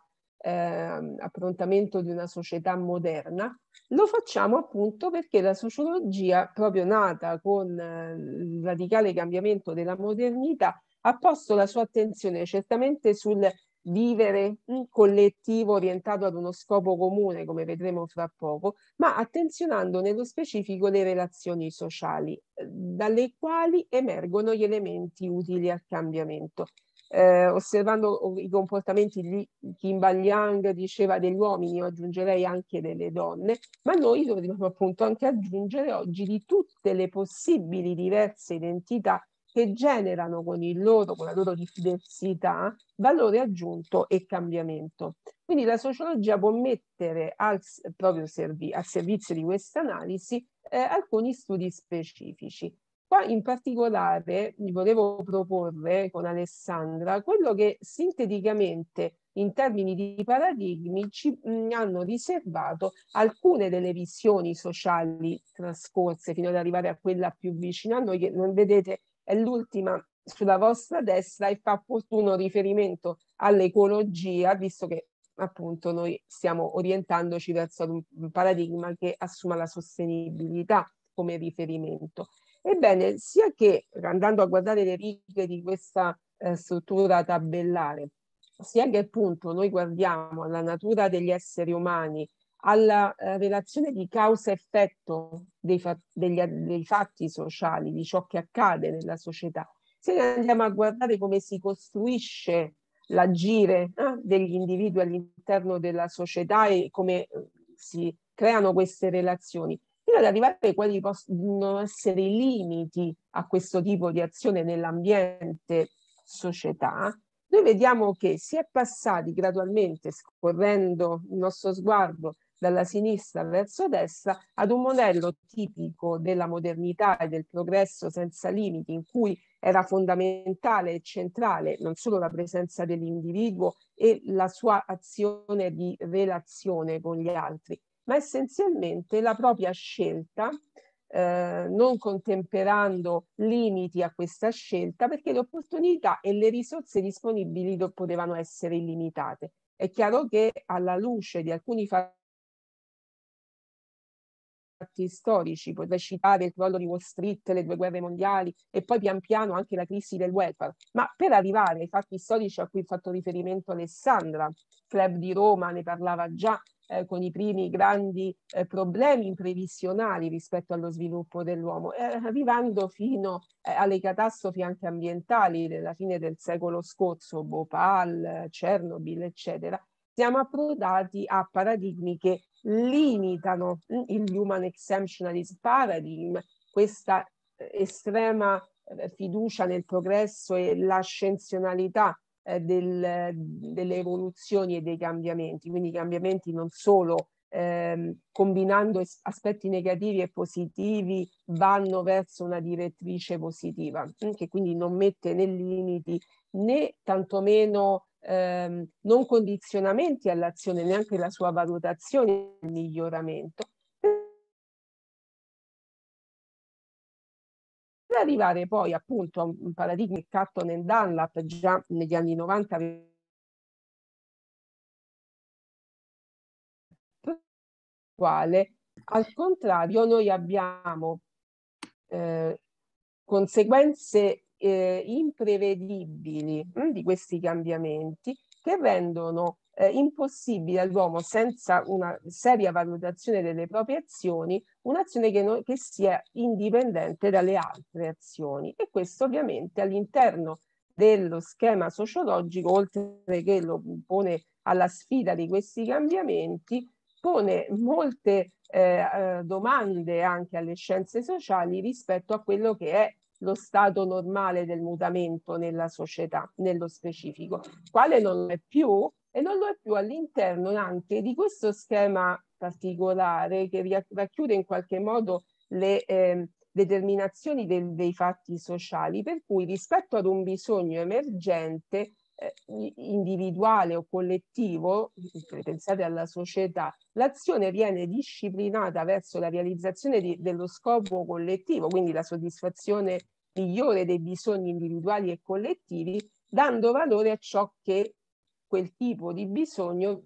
dell'approntamento di una società moderna, lo facciamo appunto perché la sociologia, proprio nata con il radicale cambiamento della modernità, ha posto la sua attenzione certamente sul vivere un collettivo orientato ad uno scopo comune, come vedremo fra poco, ma attenzionando nello specifico le relazioni sociali, dalle quali emergono gli elementi utili al cambiamento. Osservando i comportamenti di Kimball Young, diceva degli uomini, io aggiungerei anche delle donne, ma noi dovremmo appunto anche aggiungere oggi di tutte le possibili diverse identità che generano con la loro diversità valore aggiunto e cambiamento. Quindi la sociologia può mettere al servizio di questa analisi alcuni studi specifici. Qua in particolare vi volevo proporre con Alessandra quello che sinteticamente in termini di paradigmi ci hanno riservato alcune delle visioni sociali trascorse fino ad arrivare a quella più vicina a noi, che non vedete è l'ultima sulla vostra destra e fa opportuno riferimento all'ecologia, visto che appunto noi stiamo orientandoci verso un paradigma che assuma la sostenibilità come riferimento. Ebbene, sia che andando a guardare le righe di questa struttura tabellare, sia che appunto noi guardiamo alla natura degli esseri umani, alla relazione di causa-effetto dei fatti sociali, di ciò che accade nella società, se andiamo a guardare come si costruisce l'agire degli individui all'interno della società e come si creano queste relazioni, fino ad arrivare a quali possono essere i limiti a questo tipo di azione nell'ambiente società, noi vediamo che si è passati gradualmente, scorrendo il nostro sguardo dalla sinistra verso destra, ad un modello tipico della modernità e del progresso senza limiti, in cui era fondamentale e centrale non solo la presenza dell'individuo e la sua azione di relazione con gli altri, ma essenzialmente la propria scelta, non contemperando limiti a questa scelta, perché le opportunità e le risorse disponibili potevano essere illimitate. È chiaro che alla luce di alcuni fatti storici, potrei citare il crollo di Wall Street, le 2 guerre mondiali e poi pian piano anche la crisi del welfare, ma per arrivare ai fatti storici a cui ha fatto riferimento Alessandra, Club di Roma ne parlava già, con i primi grandi problemi imprevisionali rispetto allo sviluppo dell'uomo, arrivando fino alle catastrofi anche ambientali della fine del secolo scorso, Bhopal, Chernobyl, eccetera. Siamo approdati a paradigmi che limitano il Human Exemptionalism Paradigm, questa estrema fiducia nel progresso e l'ascensionalità delle evoluzioni e dei cambiamenti, quindi i cambiamenti non solo combinando aspetti negativi e positivi vanno verso una direttrice positiva, che quindi non mette né limiti né tantomeno non condizionamenti all'azione, neanche la sua valutazione e il miglioramento, per arrivare poi appunto a un paradigma che Carton e Dunlap già negli anni 90 quale al contrario noi abbiamo conseguenze imprevedibili di questi cambiamenti che rendono impossibile all'uomo, senza una seria valutazione delle proprie azioni, un'azione che sia indipendente dalle altre azioni. E questo ovviamente all'interno dello schema sociologico, oltre che lo pone alla sfida di questi cambiamenti, pone molte domande anche alle scienze sociali rispetto a quello che è lo stato normale del mutamento nella società, nello specifico, quale non lo è più, e non lo è più all'interno anche di questo schema particolare che racchiude in qualche modo le determinazioni dei fatti sociali, per cui rispetto ad un bisogno emergente individuale o collettivo, pensate alla società, l'azione viene disciplinata verso la realizzazione dello scopo collettivo, quindi la soddisfazione migliore dei bisogni individuali e collettivi, dando valore a ciò che quel tipo di bisogno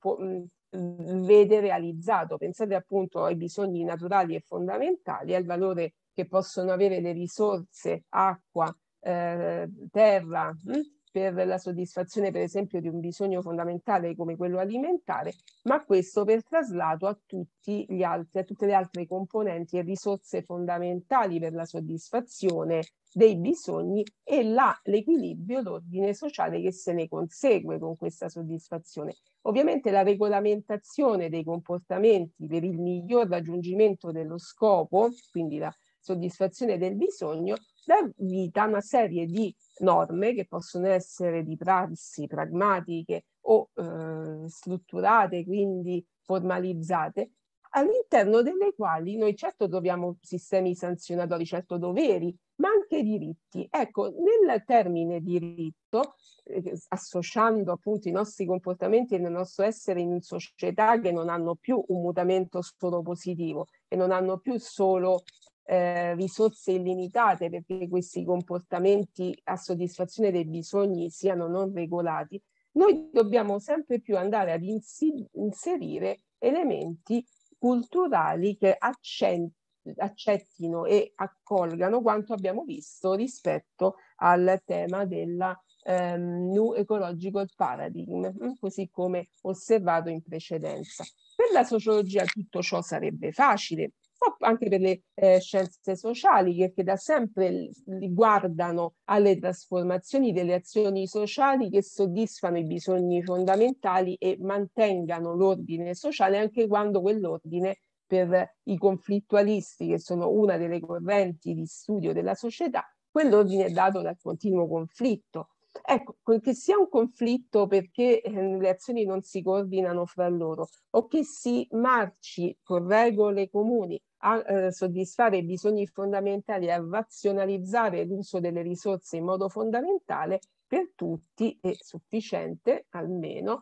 vede realizzato. Pensate appunto ai bisogni naturali e fondamentali, al valore che possono avere le risorse, acqua, terra, per la soddisfazione per esempio di un bisogno fondamentale come quello alimentare, ma questo per traslato a tutte le altre componenti e risorse fondamentali per la soddisfazione dei bisogni e l'equilibrio, l'ordine sociale che se ne consegue con questa soddisfazione. Ovviamente la regolamentazione dei comportamenti per il miglior raggiungimento dello scopo, quindi la soddisfazione del bisogno, dà vita a una serie di norme che possono essere di prassi pragmatiche o strutturate, quindi formalizzate, all'interno delle quali noi certo troviamo sistemi sanzionatori, certo doveri, ma anche diritti. Ecco, nel termine diritto, associando appunto i nostri comportamenti e il nostro essere in società che non hanno più un mutamento solo positivo e non hanno più solo risorse illimitate perché questi comportamenti a soddisfazione dei bisogni siano non regolati, noi dobbiamo sempre più andare ad inserire elementi culturali che accettino e accolgano quanto abbiamo visto rispetto al tema della New Ecological Paradigm, così come osservato in precedenza. Per la sociologia tutto ciò sarebbe facile, anche per le scienze sociali, che da sempre guardano alle trasformazioni delle azioni sociali che soddisfano i bisogni fondamentali e mantengano l'ordine sociale anche quando quell'ordine per i conflittualisti, che sono una delle correnti di studio della società, quell'ordine è dato dal continuo conflitto. Ecco, che sia un conflitto perché le azioni non si coordinano fra loro o che si marci con regole comuni a soddisfare i bisogni fondamentali e a razionalizzare l'uso delle risorse in modo fondamentale, per tutti è sufficiente almeno.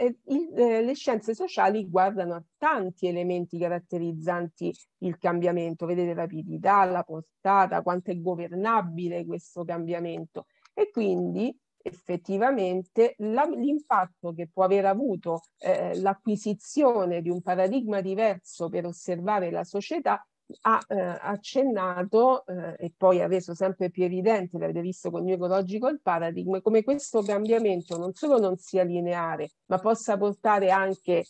Le scienze sociali guardano a tanti elementi caratterizzanti il cambiamento, vedete la rapidità, la portata, quanto è governabile questo cambiamento. E quindi effettivamente l'impatto che può aver avuto l'acquisizione di un paradigma diverso per osservare la società ha accennato e poi ha reso sempre più evidente, l'avete visto con New Ecological Paradigm, come questo cambiamento non solo non sia lineare, ma possa portare anche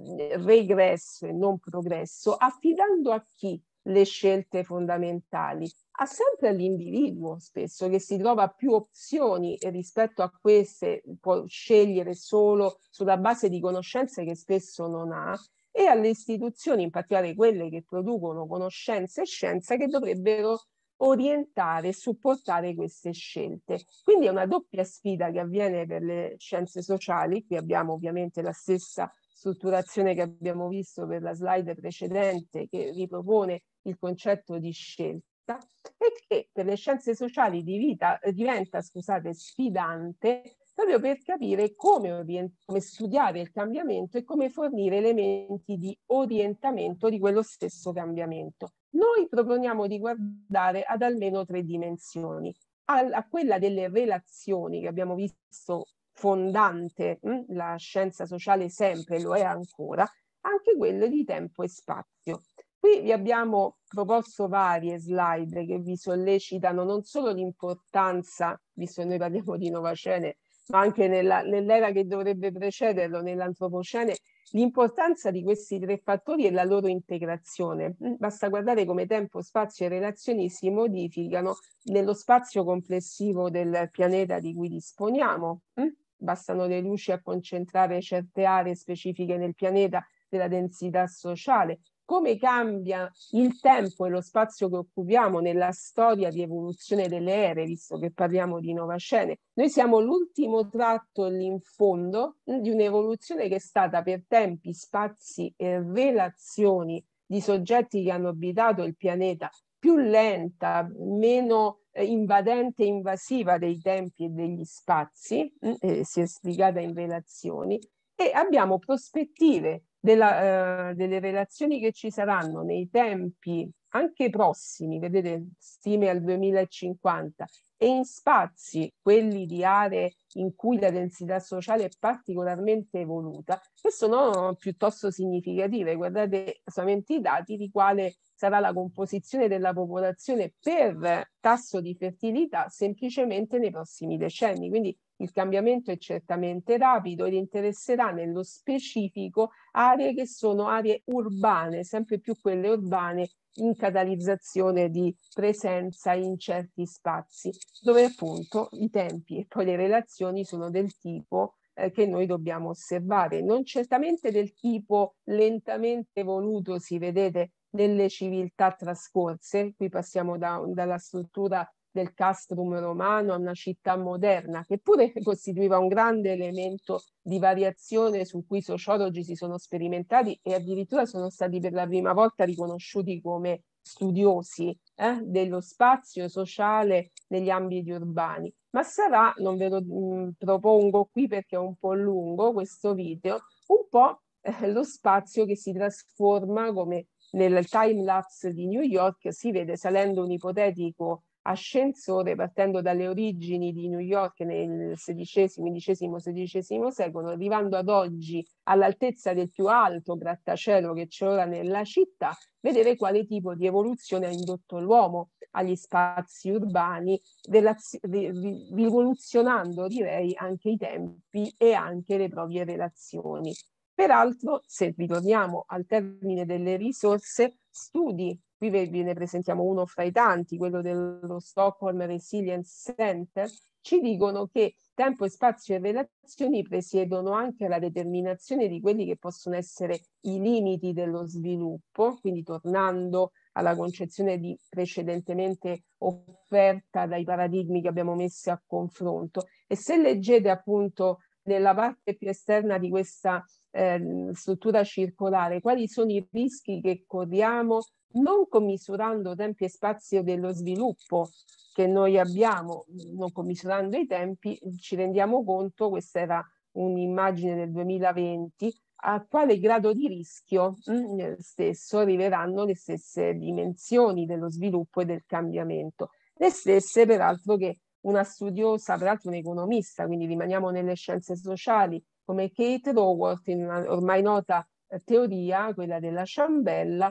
regresso e non progresso, affidando a chi le scelte fondamentali? Ha sempre all'individuo spesso, che si trova più opzioni e rispetto a queste può scegliere solo sulla base di conoscenze che spesso non ha, e alle istituzioni, in particolare quelle che producono conoscenze e scienza, che dovrebbero orientare e supportare queste scelte. Quindi è una doppia sfida che avviene per le scienze sociali. Qui abbiamo ovviamente la stessa strutturazione che abbiamo visto per la slide precedente, che ripropone il concetto di scelta, e che per le scienze sociali diventa sfidante proprio per capire come studiare il cambiamento e come fornire elementi di orientamento di quello stesso cambiamento. Noi proponiamo di guardare ad almeno 3 dimensioni: a quella delle relazioni, che abbiamo visto fondante, la scienza sociale sempre lo è ancora, anche quelle di tempo e spazio. Qui vi abbiamo proposto varie slide che vi sollecitano non solo l'importanza, visto che noi parliamo di Novacene, ma anche nell'era che dovrebbe precederlo, nell'antropocene, l'importanza di questi 3 fattori e la loro integrazione. Basta guardare come tempo, spazio e relazioni si modificano nello spazio complessivo del pianeta di cui disponiamo. Bastano le luci a concentrare certe aree specifiche nel pianeta della densità sociale. Come cambia il tempo e lo spazio che occupiamo nella storia di evoluzione delle ere, visto che parliamo di Novacene. Noi siamo l'ultimo tratto lì in fondo di un'evoluzione che è stata per tempi, spazi e relazioni di soggetti che hanno abitato il pianeta più lenta, meno invadente e invasiva dei tempi e degli spazi, si è spiegata in relazioni, e abbiamo prospettive delle relazioni che ci saranno nei tempi anche prossimi, vedete, stime al 2050, e in spazi, quelli di aree in cui la densità sociale è particolarmente evoluta, che sono piuttosto significative. Guardate solamente i dati di quale sarà la composizione della popolazione per tasso di fertilità semplicemente nei prossimi decenni. Quindi il cambiamento è certamente rapido ed interesserà nello specifico aree che sono aree urbane, sempre più quelle urbane in catalizzazione di presenza in certi spazi, dove appunto i tempi e poi le relazioni sono del tipo che noi dobbiamo osservare, non certamente del tipo lentamente evoluto, si vedete, nelle civiltà trascorse. Qui passiamo dalla struttura del castrum romano a una città moderna, che pure costituiva un grande elemento di variazione su cui i sociologi si sono sperimentati e addirittura sono stati per la prima volta riconosciuti come studiosi dello spazio sociale negli ambiti urbani. Ma sarà, non ve lo propongo qui perché è un po' lungo questo video, un po' lo spazio che si trasforma, come nel time lapse di New York si vede salendo un ipotetico ascensore partendo dalle origini di New York nel XVI, XV, XVI secolo, arrivando ad oggi all'altezza del più alto grattacielo che c'è ora nella città, vedere quale tipo di evoluzione ha indotto l'uomo agli spazi urbani, rivoluzionando, direi, anche i tempi e anche le proprie relazioni. Peraltro, se ritorniamo al termine delle risorse, studi, qui ve ne presentiamo uno fra i tanti, quello dello Stockholm Resilience Center, ci dicono che tempo e spazio e relazioni presiedono anche alla determinazione di quelli che possono essere i limiti dello sviluppo, quindi tornando alla concezione di precedentemente offerta dai paradigmi che abbiamo messo a confronto. E se leggete appunto nella parte più esterna di questa struttura circolare quali sono i rischi che corriamo non commisurando tempi e spazio dello sviluppo che noi abbiamo, non commisurando i tempi, ci rendiamo conto, questa era un'immagine del 2020, a quale grado di rischio stesso arriveranno le stesse dimensioni dello sviluppo e del cambiamento. Le stesse, peraltro, che una studiosa, peraltro un economista, quindi rimaniamo nelle scienze sociali, come Kate Raworth, in una ormai nota teoria, quella della ciambella,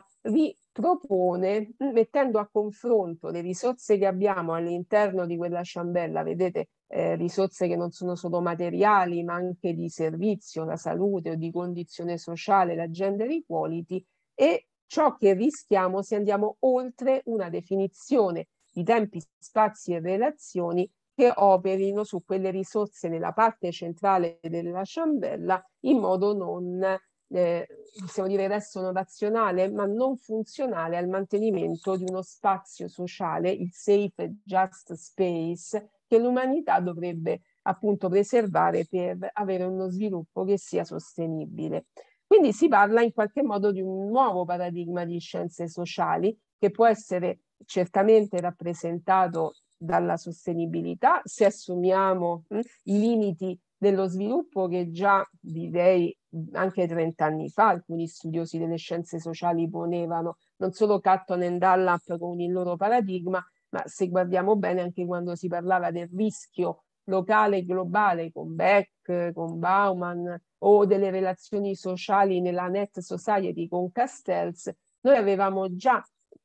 ripropone, mettendo a confronto le risorse che abbiamo all'interno di quella ciambella, vedete, risorse che non sono solo materiali, ma anche di servizio, la salute o di condizione sociale, la gender equality, e ciò che rischiamo se andiamo oltre una definizione di tempi, spazi e relazioni che operino su quelle risorse nella parte centrale della ciambella in modo non, possiamo dire adesso non razionale, ma non funzionale al mantenimento di uno spazio sociale, il safe e just space, che l'umanità dovrebbe appunto preservare per avere uno sviluppo che sia sostenibile. Quindi si parla in qualche modo di un nuovo paradigma di scienze sociali che può essere certamente rappresentato dalla sostenibilità, se assumiamo i limiti dello sviluppo che già, direi, anche 30 anni fa alcuni studiosi delle scienze sociali ponevano, non solo Catton e Dunlap con il loro paradigma, ma se guardiamo bene anche quando si parlava del rischio locale e globale con Beck, con Bauman, o delle relazioni sociali nella Net Society con Castells, noi avevamo già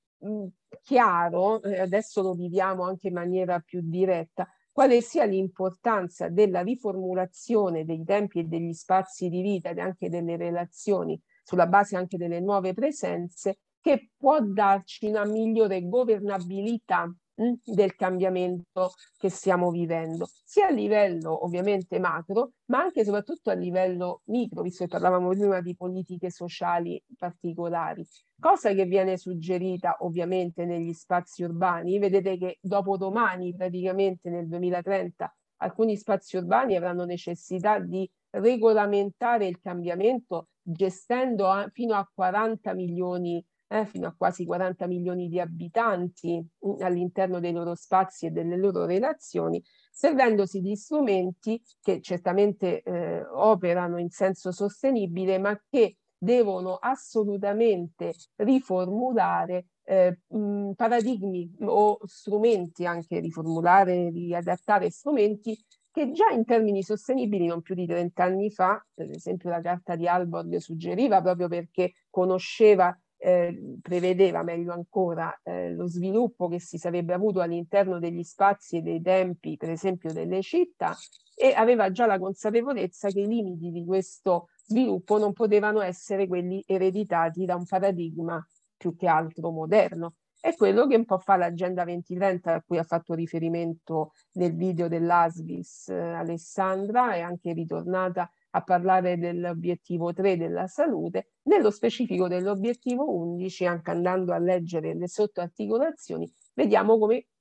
chiaro, adesso lo viviamo anche in maniera più diretta, quale sia l'importanza della riformulazione dei tempi e degli spazi di vita e anche delle relazioni sulla base anche delle nuove presenze, che può darci una migliore governabilità del cambiamento che stiamo vivendo, sia a livello ovviamente macro, ma anche e soprattutto a livello micro, visto che parlavamo prima di politiche sociali particolari. Cosa che viene suggerita ovviamente negli spazi urbani. Vedete che dopodomani, praticamente nel 2030, alcuni spazi urbani avranno necessità di regolamentare il cambiamento gestendo fino a 40 milioni fino a quasi 40 milioni di abitanti all'interno dei loro spazi e delle loro relazioni, servendosi di strumenti che certamente operano in senso sostenibile, ma che devono assolutamente riformulare paradigmi o strumenti, anche riformulare, riadattare strumenti che già in termini sostenibili non più di 30 anni fa, per esempio la Carta di Aalborg suggeriva, proprio perché conosceva prevedeva meglio ancora lo sviluppo che si sarebbe avuto all'interno degli spazi e dei tempi, per esempio delle città, e aveva già la consapevolezza che i limiti di questo sviluppo non potevano essere quelli ereditati da un paradigma più che altro moderno. È quello che un po' fa l'Agenda 2030 a cui ha fatto riferimento nel video dell'ASVIS Alessandra, è anche ritornata a parlare dell'obiettivo 3 della salute, nello specifico dell'obiettivo 11, anche andando a leggere le sottoarticolazioni, vediamo come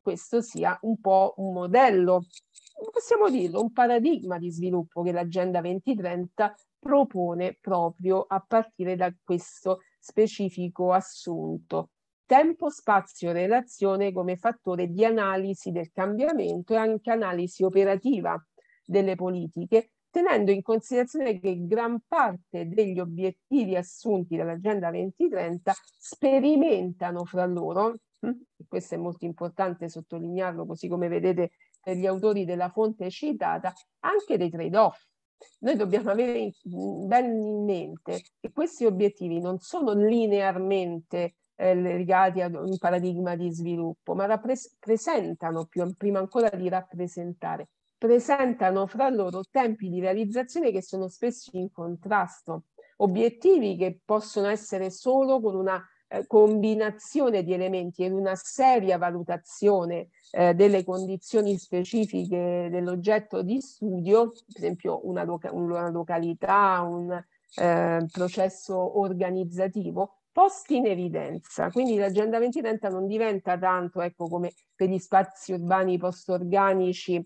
questo sia un po' un modello, possiamo dirlo, un paradigma di sviluppo che l'Agenda 2030 propone proprio a partire da questo specifico assunto. Tempo, spazio, relazione come fattore di analisi del cambiamento e anche analisi operativa delle politiche, tenendo in considerazione che gran parte degli obiettivi assunti dall'Agenda 2030 sperimentano fra loro, questo è molto importante sottolinearlo, così come vedete per gli autori della fonte citata, anche dei trade-off. Noi dobbiamo avere ben in mente che questi obiettivi non sono linearmente legati ad un paradigma di sviluppo, ma presentano, prima ancora di rappresentare, presentano fra loro tempi di realizzazione che sono spesso in contrasto, obiettivi che possono essere solo con una combinazione di elementi ed una seria valutazione delle condizioni specifiche dell'oggetto di studio, per esempio una località, un processo organizzativo, posti in evidenza. Quindi l'Agenda 2030 non diventa tanto, ecco, come per gli spazi urbani post-organici,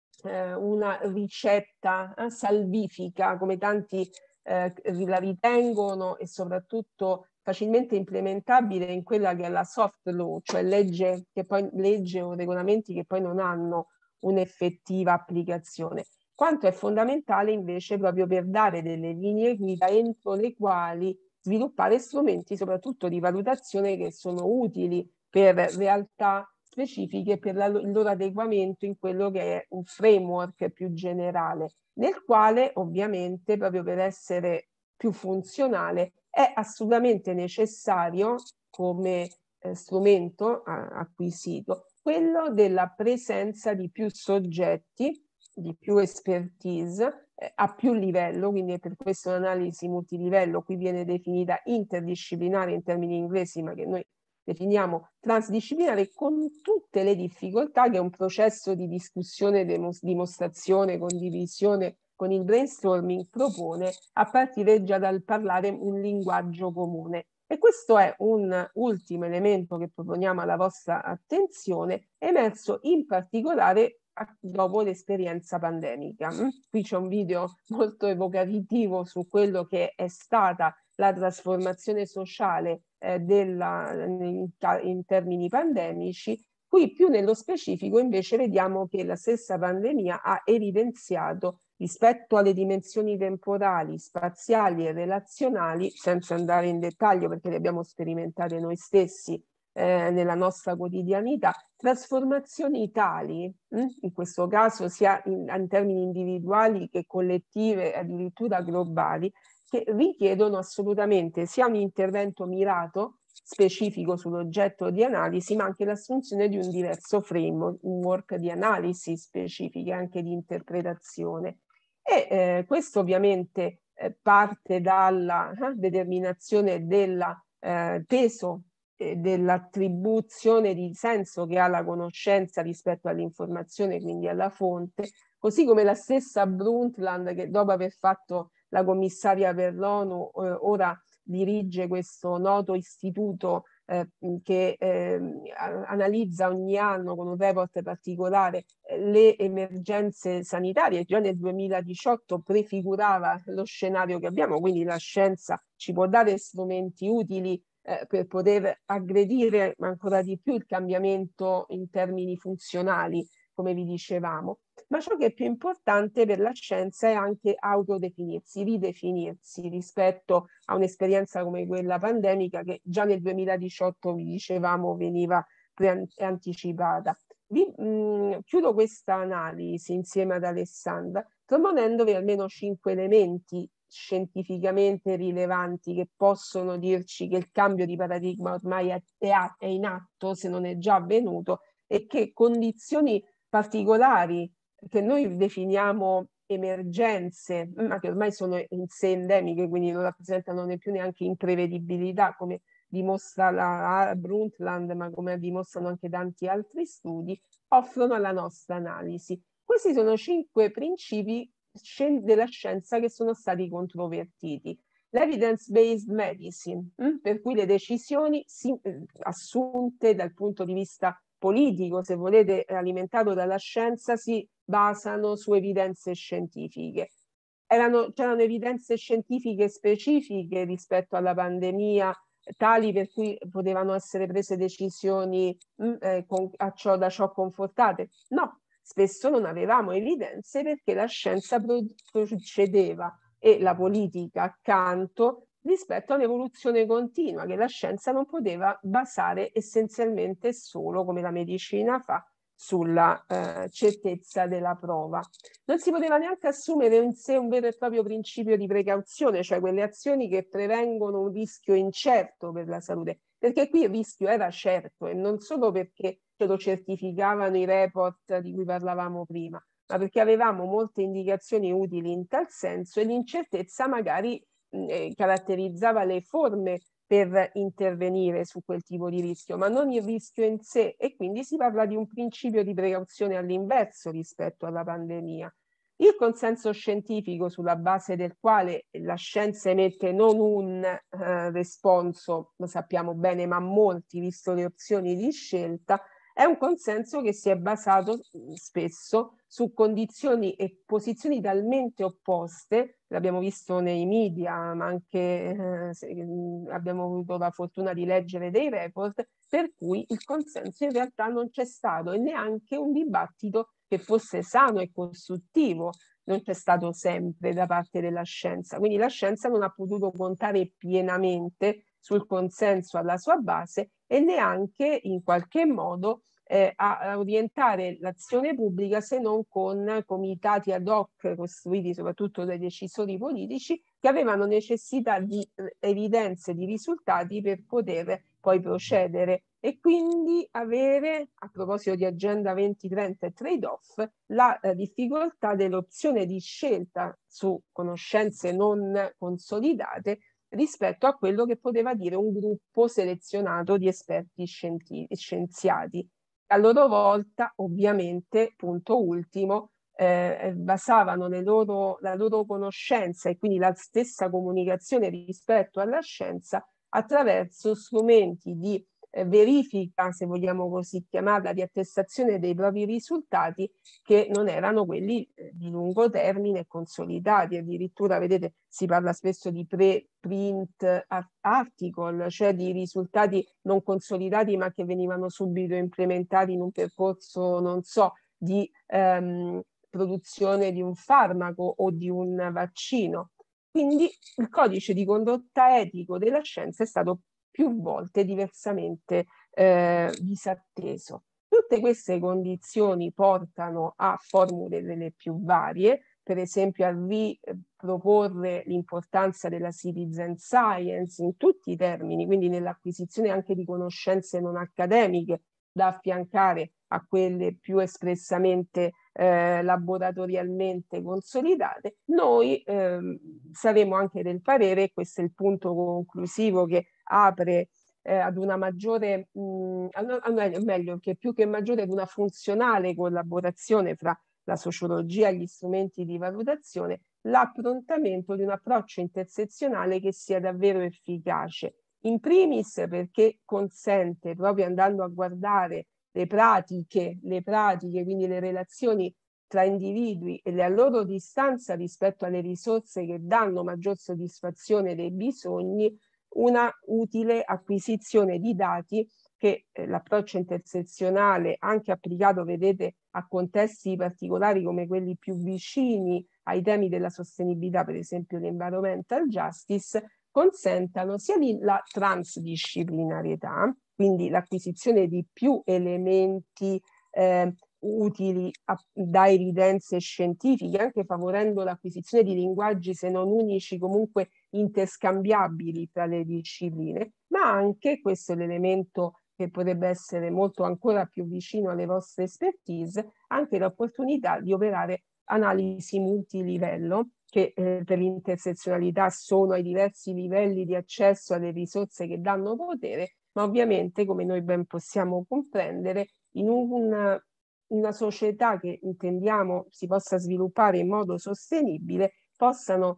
una ricetta salvifica, come tanti la ritengono, e soprattutto facilmente implementabile in quella che è la soft law, cioè legge o regolamenti che poi non hanno un'effettiva applicazione. Quanto è fondamentale invece proprio per dare delle linee guida entro le quali sviluppare strumenti soprattutto di valutazione che sono utili per realtà specifiche, per il loro adeguamento in quello che è un framework più generale, nel quale ovviamente proprio per essere più funzionale è assolutamente necessario come strumento acquisito quello della presenza di più soggetti, di più expertise a più livello, quindi è per questo un'analisi multilivello qui viene definita interdisciplinare in termini inglesi, ma che noi definiamo transdisciplinare, con tutte le difficoltà che è un processo di discussione, dimostrazione, condivisione con il brainstorming propone, a partire già dal parlare un linguaggio comune. E questo è un ultimo elemento che proponiamo alla vostra attenzione, emerso in particolare dopo l'esperienza pandemica. Qui c'è un video molto evocativo su quello che è stata la trasformazione sociale in termini pandemici. Qui più nello specifico invece vediamo che la stessa pandemia ha evidenziato rispetto alle dimensioni temporali, spaziali e relazionali, senza andare in dettaglio perché le abbiamo sperimentate noi stessi nella nostra quotidianità, trasformazioni tali, in questo caso sia in termini individuali che collettive, addirittura globali, che richiedono assolutamente sia un intervento mirato, specifico sull'oggetto di analisi, ma anche l'assunzione di un diverso framework di analisi specifica, anche di interpretazione. E questo ovviamente parte dalla determinazione del peso e dell'attribuzione di senso che ha la conoscenza rispetto all'informazione, quindi alla fonte, così come la stessa Brundtland, che dopo aver fatto la commissaria per l'ONU, ora dirige questo noto istituto che analizza ogni anno con un report particolare le emergenze sanitarie. Già nel 2018 prefigurava lo scenario che abbiamo, quindi la scienza ci può dare strumenti utili per poter aggredire ancora di più il cambiamento in termini funzionali, come vi dicevamo. Ma ciò che è più importante per la scienza è anche autodefinirsi, ridefinirsi rispetto a un'esperienza come quella pandemica che già nel 2018, vi dicevamo, veniva anticipata. Chiudo questa analisi insieme ad Alessandra, proponendovi almeno 5 elementi scientificamente rilevanti che possono dirci che il cambio di paradigma ormai è in atto, se non è già avvenuto, e che condizioni particolari che noi definiamo emergenze, ma che ormai sono in sé endemiche, quindi non rappresentano più neanche imprevedibilità, come dimostra la Brundtland, ma come dimostrano anche tanti altri studi, offrono alla nostra analisi. Questi sono 5 principi della scienza che sono stati controvertiti. L'evidence-based medicine, per cui le decisioni assunte dal punto di vista politico, se volete, alimentato dalla scienza, si basano su evidenze scientifiche. C'erano evidenze scientifiche specifiche rispetto alla pandemia, tali per cui potevano essere prese decisioni da ciò confortate? No, spesso non avevamo evidenze perché la scienza procedeva e la politica accanto rispetto a un'evoluzione continua che la scienza non poteva basare essenzialmente solo, come la medicina fa, sulla certezza della prova. Non si poteva neanche assumere in sé un vero e proprio principio di precauzione, cioè quelle azioni che prevengono un rischio incerto per la salute, perché qui il rischio era certo e non solo perché ce lo certificavano i report di cui parlavamo prima, ma perché avevamo molte indicazioni utili in tal senso e l'incertezza magari caratterizzava le forme per intervenire su quel tipo di rischio, ma non il rischio in sé, e quindi si parla di un principio di precauzione all'inverso rispetto alla pandemia. Il consenso scientifico sulla base del quale la scienza emette non un responso, lo sappiamo bene, ma molti, visto le opzioni di scelta, è un consenso che si è basato spesso su condizioni e posizioni talmente opposte, l'abbiamo visto nei media, ma anche abbiamo avuto la fortuna di leggere dei report, per cui il consenso in realtà non c'è stato e neanche un dibattito che fosse sano e costruttivo non c'è stato sempre da parte della scienza. Quindi la scienza non ha potuto contare pienamente sul consenso alla sua base e neanche in qualche modo a orientare l'azione pubblica se non con comitati ad hoc costruiti soprattutto dai decisori politici che avevano necessità di evidenze, di risultati per poter poi procedere e quindi avere, a proposito di Agenda 2030 e trade-off, la difficoltà dell'opzione di scelta su conoscenze non consolidate rispetto a quello che poteva dire un gruppo selezionato di esperti scienziati. A loro volta, ovviamente, punto ultimo, basavano la loro conoscenza e quindi la stessa comunicazione rispetto alla scienza attraverso strumenti di verifica, se vogliamo così chiamarla, di attestazione dei propri risultati che non erano quelli di lungo termine consolidati. Addirittura, vedete, si parla spesso di pre-print article, cioè di risultati non consolidati ma che venivano subito implementati in un percorso, non so, di produzione di un farmaco o di un vaccino. Quindi il codice di condotta etico della scienza è stato più volte diversamente disatteso. Tutte queste condizioni portano a formule delle più varie, per esempio a riproporre l'importanza della citizen science in tutti i termini, quindi nell'acquisizione anche di conoscenze non accademiche da affiancare a quelle più espressamente laboratorialmente consolidate. Noi saremo anche del parere, questo è il punto conclusivo che apre ad una maggiore, meglio che più che maggiore, ad una funzionale collaborazione fra la sociologia e gli strumenti di valutazione, l'approntamento di un approccio intersezionale che sia davvero efficace. In primis perché consente, proprio andando a guardare le pratiche, quindi le relazioni tra individui e la loro distanza rispetto alle risorse che danno maggior soddisfazione dei bisogni, una utile acquisizione di dati che l'approccio intersezionale, anche applicato, vedete, a contesti particolari come quelli più vicini ai temi della sostenibilità, per esempio l'environmental justice, consentano sia la transdisciplinarietà, quindi l'acquisizione di più elementi utili da evidenze scientifiche, anche favorendo l'acquisizione di linguaggi se non unici comunque interscambiabili tra le discipline, ma anche, questo è l'elemento che potrebbe essere molto ancora più vicino alle vostre expertise, anche l'opportunità di operare analisi multilivello che per l'intersezionalità sono ai diversi livelli di accesso alle risorse che danno potere, ma ovviamente, come noi ben possiamo comprendere, in una società che intendiamo si possa sviluppare in modo sostenibile, possano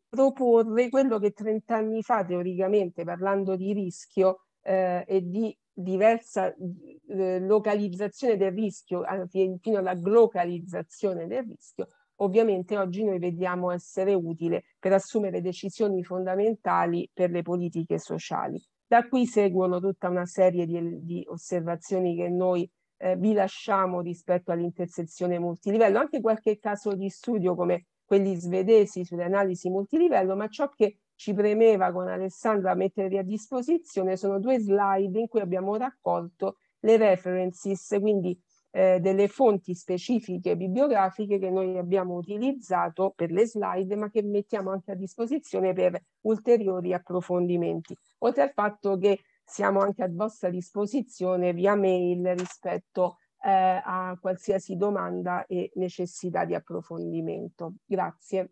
proporre quello che 30 anni fa, teoricamente, parlando di rischio e di diversa localizzazione del rischio, fino alla globalizzazione del rischio, ovviamente oggi noi vediamo essere utile per assumere decisioni fondamentali per le politiche sociali. Da qui seguono tutta una serie di osservazioni che noi vi lasciamo rispetto all'intersezione multilivello, anche qualche caso di studio come quelli svedesi sulle analisi multilivello, ma ciò che ci premeva con Alessandra mettervi a disposizione sono 2 slide in cui abbiamo raccolto le references, quindi delle fonti specifiche bibliografiche che noi abbiamo utilizzato per le slide, ma che mettiamo anche a disposizione per ulteriori approfondimenti, oltre al fatto che siamo anche a vostra disposizione via mail rispetto a qualsiasi domanda e necessità di approfondimento. Grazie.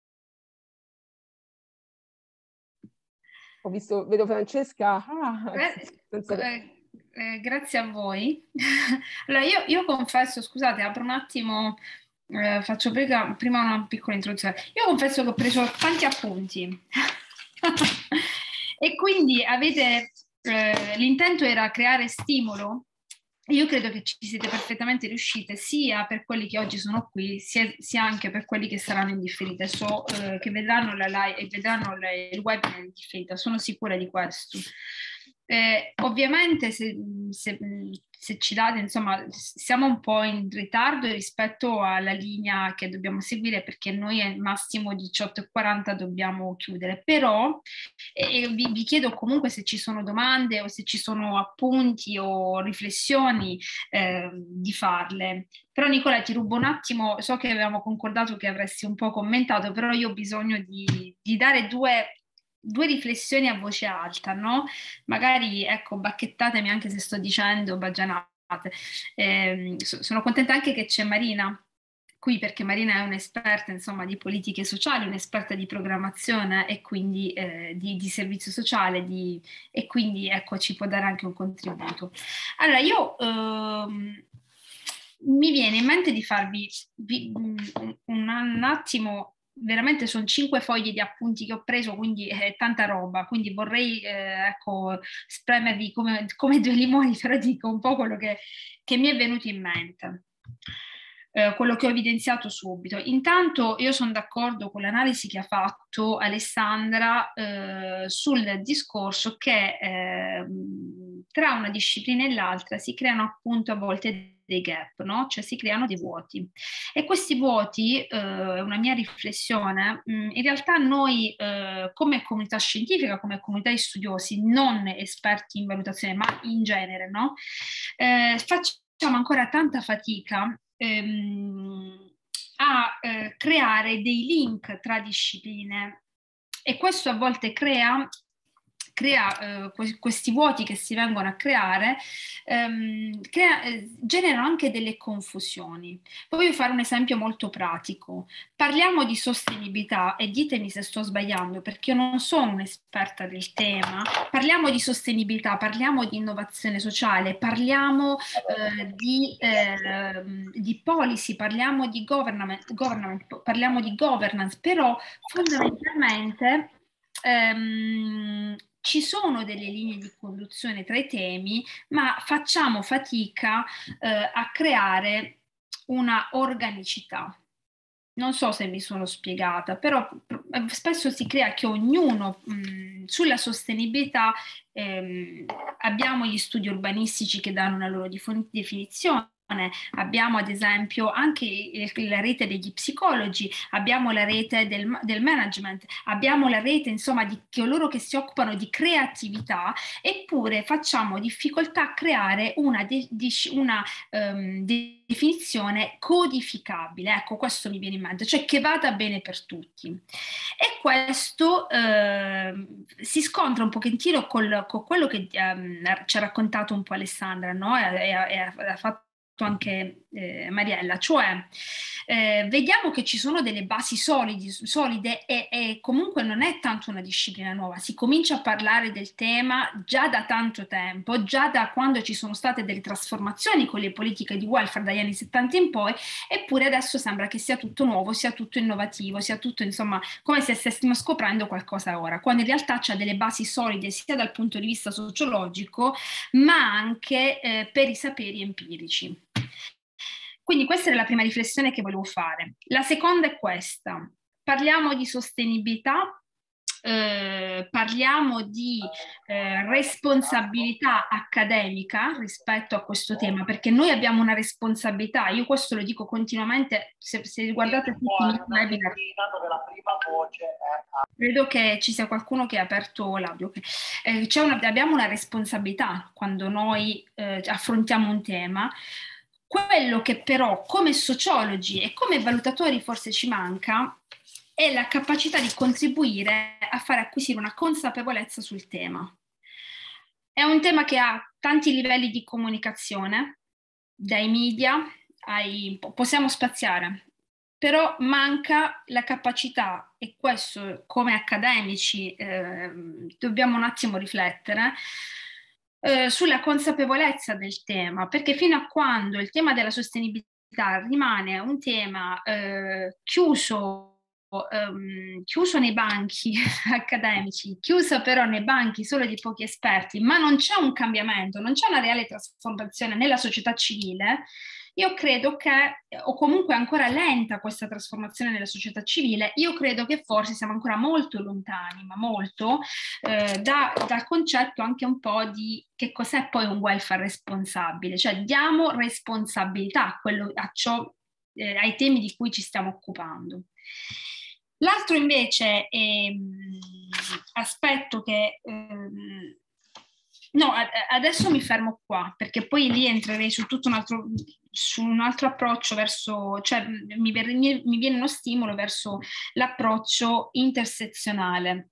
Vedo Francesca. Grazie a voi. Allora, io confesso, scusate, apro un attimo, faccio prima una piccola introduzione. Io confesso che ho preso tanti appunti e quindi l'intento era creare stimolo. Io credo che ci siete perfettamente riuscite, sia per quelli che oggi sono qui, sia anche per quelli che saranno in differita, che vedranno la live e vedranno il webinar in differita, sono sicura di questo. Ovviamente se ci date, insomma, siamo un po' in ritardo rispetto alla linea che dobbiamo seguire, perché noi al massimo 18:40 dobbiamo chiudere, però vi chiedo comunque se ci sono domande o se ci sono appunti o riflessioni di farle. Però Nicola, ti rubo un attimo, so che avevamo concordato che avresti un po' commentato, però io ho bisogno di dare due riflessioni a voce alta, no? Magari, ecco, bacchettatemi anche se sto dicendo baggianate. Sono contenta anche che c'è Marina qui, perché Marina è un'esperta, insomma, di politiche sociali, un'esperta di programmazione e quindi di servizio sociale, e quindi, ecco, ci può dare anche un contributo. Allora, io mi viene in mente di farvi un attimo. Veramente sono 5 fogli di appunti che ho preso, quindi è tanta roba, quindi vorrei ecco, spremervi come 2 limoni, però dico un po' quello che mi è venuto in mente, quello che ho evidenziato subito. Intanto io sono d'accordo con l'analisi che ha fatto Alessandra sul discorso che tra una disciplina e l'altra si creano appunto a volte dei gap, no? Cioè si creano dei vuoti. E questi vuoti, è una mia riflessione, in realtà noi come comunità scientifica, come comunità di studiosi, non esperti in valutazione, ma in genere, no? Facciamo ancora tanta fatica a creare dei link tra discipline, e questo a volte crea questi vuoti che si vengono a creare, generano anche delle confusioni. Voglio fare un esempio molto pratico. Parliamo di sostenibilità, e ditemi se sto sbagliando perché io non sono un'esperta del tema. Parliamo di sostenibilità, parliamo di innovazione sociale, parliamo di policy, parliamo di government, parliamo di governance, però fondamentalmente ci sono delle linee di conduzione tra i temi, ma facciamo fatica a creare una organicità. Non so se mi sono spiegata, però spesso si crea che ognuno sulla sostenibilità abbiamo gli studi urbanistici che danno una loro definizione. Abbiamo ad esempio anche la rete degli psicologi, abbiamo la rete del management, abbiamo la rete insomma di coloro che si occupano di creatività, eppure facciamo difficoltà a creare una definizione codificabile. Ecco, questo mi viene in mente, cioè che vada bene per tutti. E questo si scontra un pochettino con quello che ci ha raccontato un po' Alessandra, no? E ha fatto anche Mariella, cioè vediamo che ci sono delle basi solide e comunque non è tanto una disciplina nuova, si comincia a parlare del tema già da tanto tempo, già da quando ci sono state delle trasformazioni con le politiche di welfare dagli anni 70 in poi, eppure adesso sembra che sia tutto nuovo, sia tutto innovativo, sia tutto insomma come se stessimo scoprendo qualcosa ora, quando in realtà c'è delle basi solide sia dal punto di vista sociologico ma anche per i saperi empirici. Quindi questa era la prima riflessione che volevo fare. La seconda è questa. Parliamo di sostenibilità, parliamo di responsabilità accademica rispetto a questo tema, perché noi abbiamo una responsabilità, io questo lo dico continuamente, se guardate tutti i miei webinar, credo che ci sia qualcuno che ha aperto l'audio, abbiamo una responsabilità quando noi affrontiamo un tema. Quello che però come sociologi e come valutatori forse ci manca è la capacità di contribuire a far acquisire una consapevolezza sul tema. È un tema che ha tanti livelli di comunicazione, dai media possiamo spaziare, però manca la capacità, e questo come accademici dobbiamo un attimo riflettere, sulla consapevolezza del tema, perché fino a quando il tema della sostenibilità rimane un tema chiuso nei banchi accademici, chiuso però nei banchi solo di pochi esperti, ma non c'è un cambiamento, non c'è una reale trasformazione nella società civile, io credo che, o comunque è ancora lenta questa trasformazione nella società civile, io credo che forse siamo ancora molto lontani, ma molto, dal concetto anche un po' di che cos'è poi un welfare responsabile, cioè diamo responsabilità ai temi di cui ci stiamo occupando. L'altro invece aspetto che... no, adesso mi fermo qua, perché poi lì entrerei su tutto un altro approccio verso, cioè mi viene uno stimolo verso l'approccio intersezionale.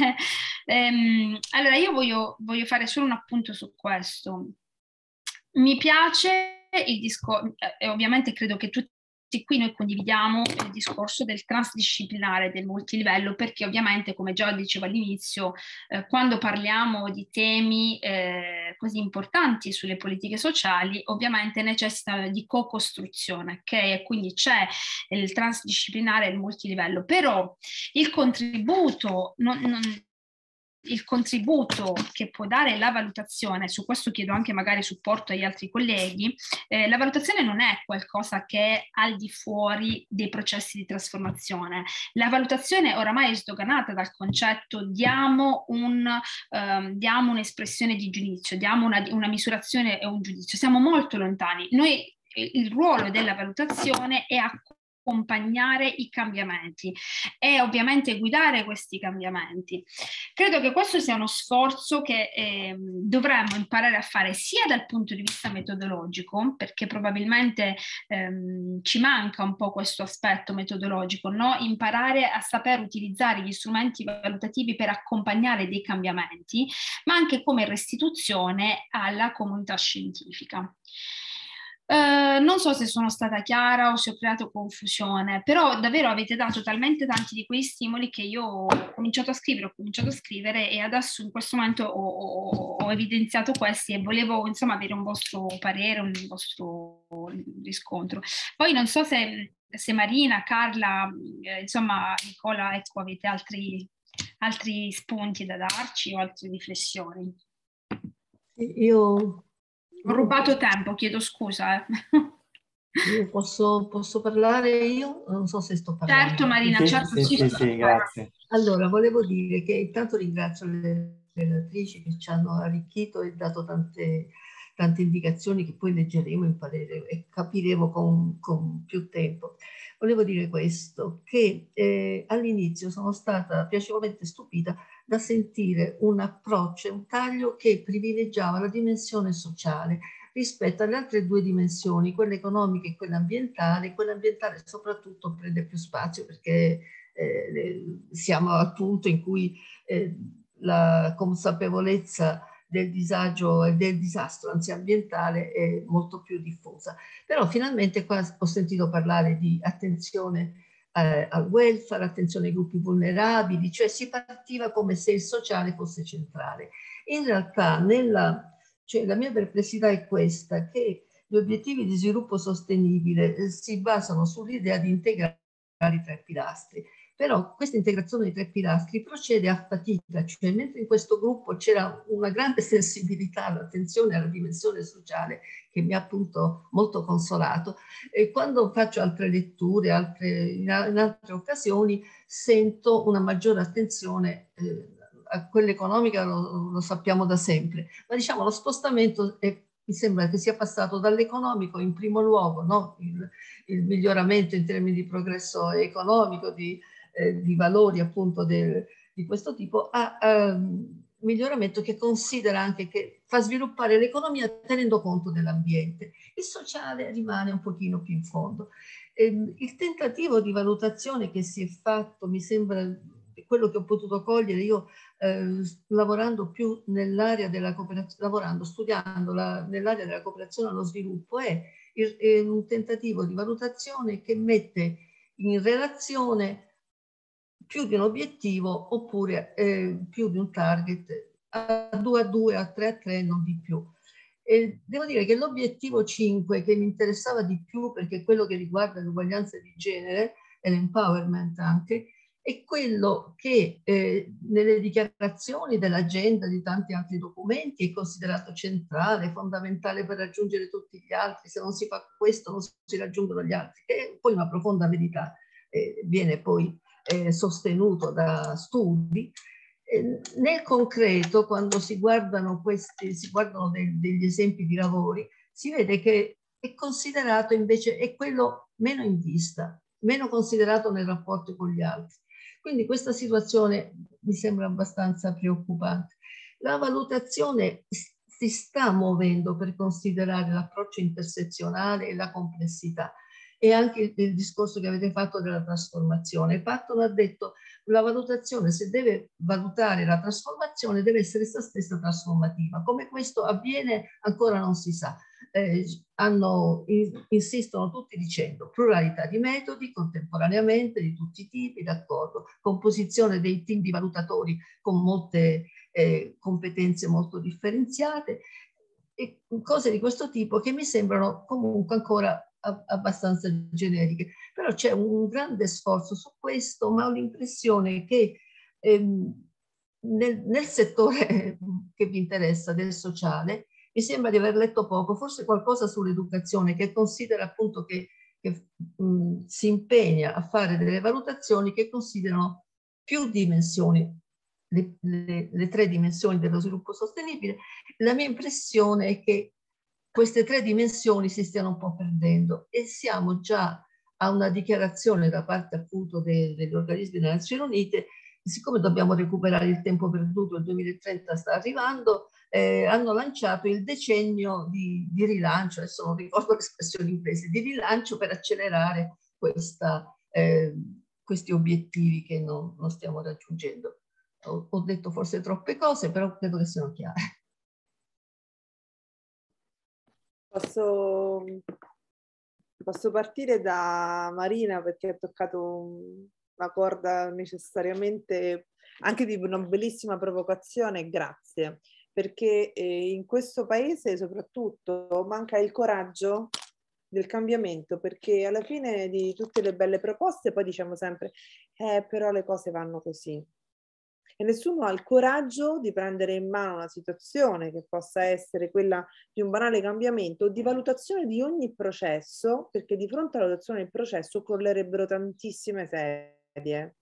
Allora io voglio fare solo un appunto su questo. Mi piace il discorso, e ovviamente credo che tutti qui noi condividiamo il discorso del transdisciplinare, del multilivello, perché ovviamente, come già dicevo all'inizio, quando parliamo di temi così importanti sulle politiche sociali, ovviamente necessitano di co-costruzione, ok? E quindi c'è il transdisciplinare e il multilivello, però il contributo il contributo che può dare la valutazione, su questo chiedo anche magari supporto agli altri colleghi, la valutazione non è qualcosa che è al di fuori dei processi di trasformazione. La valutazione oramai è sdoganata dal concetto diamo un'espressione di giudizio, diamo una misurazione e un giudizio. Siamo molto lontani. Noi, il ruolo della valutazione è accompagnare i cambiamenti e ovviamente guidare questi cambiamenti. Credo che questo sia uno sforzo che dovremmo imparare a fare sia dal punto di vista metodologico, perché probabilmente ci manca un po' questo aspetto metodologico, no? Imparare a saper utilizzare gli strumenti valutativi per accompagnare dei cambiamenti, ma anche come restituzione alla comunità scientifica. Non so se sono stata chiara o se ho creato confusione, però davvero avete dato talmente tanti di quei stimoli che io ho cominciato a scrivere e adesso in questo momento ho evidenziato questi e volevo insomma avere un vostro parere, un vostro riscontro. Poi non so se Marina, Carla, insomma Nicola, ecco, avete altri spunti da darci o altre riflessioni. Io ho rubato tempo, chiedo scusa. Io posso parlare io? Non so se sto parlando. Certo Marina, certo. Sì, grazie. Allora, volevo dire che intanto ringrazio le relatrici che ci hanno arricchito e dato tante indicazioni che poi leggeremo, impareremo e capiremo con più tempo. Volevo dire questo, che all'inizio sono stata piacevolmente stupita da sentire un approccio, un taglio che privilegiava la dimensione sociale rispetto alle altre due dimensioni, quella economica e quella ambientale. Quella ambientale soprattutto prende più spazio perché siamo al punto in cui la consapevolezza del disagio e del disastro anzi ambientale è molto più diffusa. Però finalmente qua ho sentito parlare di attenzione al welfare, attenzione ai gruppi vulnerabili, cioè si partiva come se il sociale fosse centrale. In realtà cioè, la mia perplessità è questa, che gli obiettivi di sviluppo sostenibile si basano sull'idea di integrare i 3 pilastri. Però questa integrazione dei 3 pilastri procede a fatica, cioè mentre in questo gruppo c'era una grande sensibilità all'attenzione alla dimensione sociale che mi ha appunto molto consolato, e quando faccio altre letture, in altre occasioni, sento una maggiore attenzione a quella economica, lo sappiamo da sempre, ma diciamo lo spostamento mi sembra che sia passato dall'economico in primo luogo, no? Il miglioramento in termini di progresso economico, di valori appunto di questo tipo, a miglioramento che considera anche, che fa sviluppare l'economia tenendo conto dell'ambiente. Il sociale rimane un pochino più in fondo. Il tentativo di valutazione che si è fatto, mi sembra, quello che ho potuto cogliere io lavorando più nell'area della cooperazione, studiando nell'area della cooperazione allo sviluppo, è un tentativo di valutazione che mette in relazione più di un obiettivo oppure più di un target a 2 a 2, a 3 a 3, non di più. E devo dire che l'obiettivo 5, che mi interessava di più perché è quello che riguarda l'uguaglianza di genere e l'empowerment anche, è quello che nelle dichiarazioni dell'agenda di tanti altri documenti è considerato centrale, fondamentale per raggiungere tutti gli altri. Se non si fa questo non si raggiungono gli altri, che è poi una profonda verità, viene poi sostenuto da studi. Nel concreto, quando si guardano degli esempi di lavori, si vede che è considerato invece, è quello meno in vista, meno considerato nel rapporto con gli altri. Quindi questa situazione mi sembra abbastanza preoccupante. La valutazione si sta muovendo per considerare l'approccio intersezionale e la complessità, e anche il discorso che avete fatto della trasformazione. Patton ha detto che la valutazione, se deve valutare la trasformazione, deve essere essa stessa trasformativa. Come questo avviene ancora non si sa. Insistono tutti dicendo pluralità di metodi contemporaneamente di tutti i tipi, d'accordo, composizione dei team di valutatori con molte competenze molto differenziate e cose di questo tipo che mi sembrano comunque ancora abbastanza generiche. Però c'è un grande sforzo su questo, ma ho l'impressione che nel settore che vi interessa, del sociale, mi sembra di aver letto poco, forse qualcosa sull'educazione, che considera appunto che si impegna a fare delle valutazioni che considerano più dimensioni, le 3 dimensioni dello sviluppo sostenibile. La mia impressione è che queste 3 dimensioni si stiano un po' perdendo e siamo già a una dichiarazione da parte appunto degli organismi delle Nazioni Unite. Siccome dobbiamo recuperare il tempo perduto, il 2030 sta arrivando, hanno lanciato il decennio di rilancio, adesso non ricordo l'espressione inglese, di rilancio per accelerare questi obiettivi che non stiamo raggiungendo. Ho detto forse troppe cose, però credo che siano chiare. Posso partire da Marina, perché ha toccato una corda necessariamente anche di una bellissima provocazione, grazie, perché in questo paese soprattutto manca il coraggio del cambiamento, perché alla fine di tutte le belle proposte poi diciamo sempre però le cose vanno così. E nessuno ha il coraggio di prendere in mano una situazione che possa essere quella di un banale cambiamento o di valutazione di ogni processo, perché di fronte alla valutazione del processo crollerebbero tantissime sedie.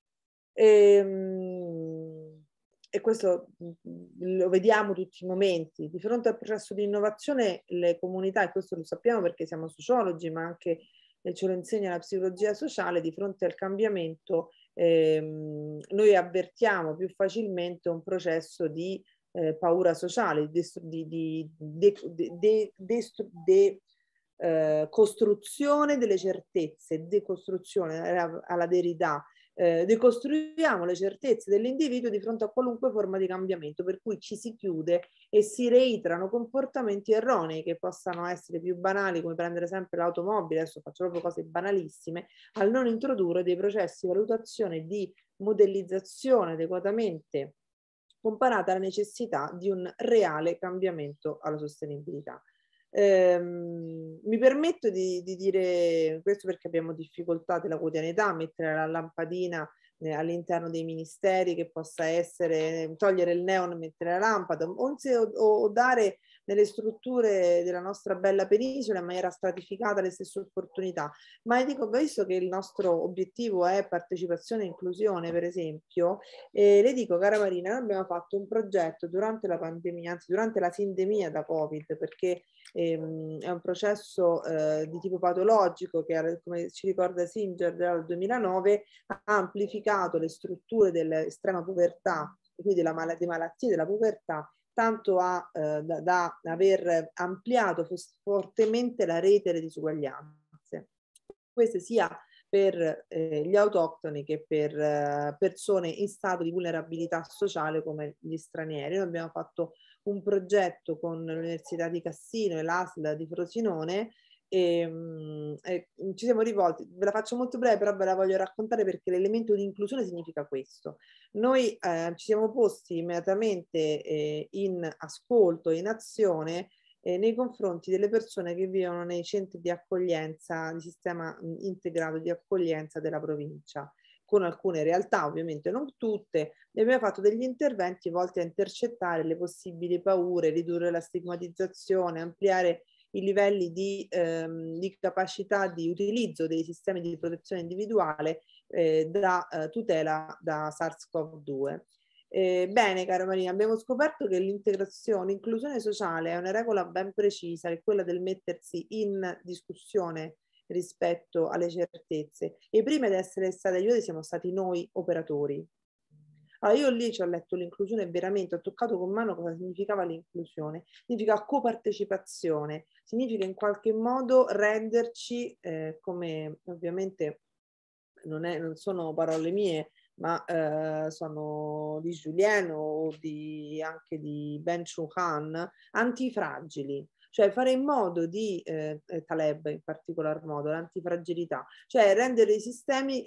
E questo lo vediamo tutti i momenti. Di fronte al processo di innovazione le comunità, e questo lo sappiamo perché siamo sociologi, ma anche ce lo insegna la psicologia sociale, di fronte al cambiamento noi avvertiamo più facilmente un processo di paura sociale, di costruzione delle certezze, decostruzione alla Derrida, decostruiamo le certezze dell'individuo di fronte a qualunque forma di cambiamento, per cui ci si chiude e si reiterano comportamenti erronei che possano essere più banali, come prendere sempre l'automobile, adesso faccio proprio cose banalissime, al non introdurre dei processi di valutazione di modellizzazione adeguatamente comparata alla necessità di un reale cambiamento alla sostenibilità. Mi permetto di dire questo perché abbiamo difficoltà della quotidianità a mettere la lampadina all'interno dei ministeri, che possa essere togliere il neon e mettere la lampada, o dare nelle strutture della nostra bella penisola in maniera stratificata le stesse opportunità. Ma dico, visto che il nostro obiettivo è partecipazione e inclusione, per esempio, le dico, cara Marina, noi abbiamo fatto un progetto durante la pandemia, anzi durante la sindemia da Covid, perché è un processo di tipo patologico che, come ci ricorda Singer, dal 2009 ha amplificato le strutture dell'estrema povertà e quindi delle malattie della povertà, tanto da aver ampliato fortemente la rete delle disuguaglianze. Queste sia per gli autoctoni che per persone in stato di vulnerabilità sociale come gli stranieri. Noi abbiamo fatto un progetto con l'Università di Cassino e l'ASL di Frosinone e ci siamo rivolti, ve la faccio molto breve però ve la voglio raccontare perché l'elemento di inclusione significa questo. Noi ci siamo posti immediatamente in ascolto, in azione nei confronti delle persone che vivono nei centri di accoglienza, di sistema integrato di accoglienza della provincia, con alcune realtà, ovviamente non tutte, e abbiamo fatto degli interventi volti a intercettare le possibili paure, ridurre la stigmatizzazione, ampliare i livelli di capacità di utilizzo dei sistemi di protezione individuale da tutela da SARS-CoV-2. Bene, cara Marina, abbiamo scoperto che l'inclusione sociale è una regola ben precisa, che è quella del mettersi in discussione rispetto alle certezze, e prima di essere stati aiutati siamo stati noi operatori. Allora io lì ci ho letto l'inclusione veramente, ho toccato con mano cosa significava l'inclusione. Significa copartecipazione, significa in qualche modo renderci, come ovviamente non sono parole mie, ma sono di Julien o anche di Ben Chul-Han, antifragili. Cioè fare in modo di, Taleb in particolar modo, l'antifragilità, cioè rendere i sistemi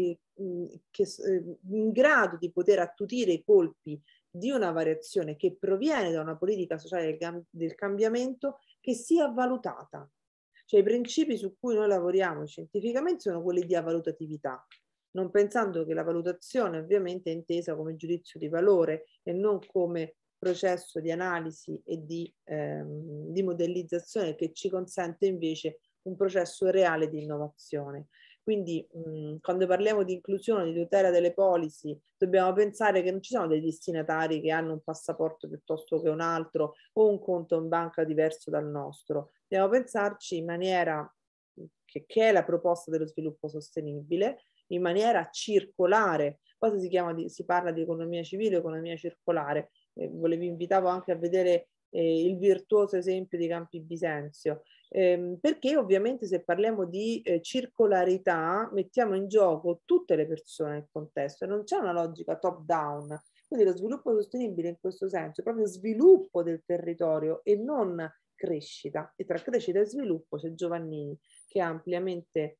in grado di poter attutire i colpi di una variazione che proviene da una politica sociale del cambiamento che sia valutata. Cioè i principi su cui noi lavoriamo scientificamente sono quelli di avvalutatività, non pensando che la valutazione ovviamente è intesa come giudizio di valore e non come processo di analisi e di modellizzazione che ci consente invece un processo reale di innovazione. Quindi quando parliamo di inclusione, di tutela delle policy, dobbiamo pensare che non ci sono dei destinatari che hanno un passaporto piuttosto che un altro o un conto in banca diverso dal nostro. Dobbiamo pensarci in maniera che è la proposta dello sviluppo sostenibile, in maniera circolare. Poi si parla di economia civile, economia circolare. Vi invitavo anche a vedere il virtuoso esempio di Campi Bisenzio, perché ovviamente se parliamo di circolarità mettiamo in gioco tutte le persone nel contesto e non c'è una logica top down. Quindi lo sviluppo sostenibile in questo senso è proprio sviluppo del territorio e non crescita, e tra crescita e sviluppo c'è Giovannini che ha ampiamente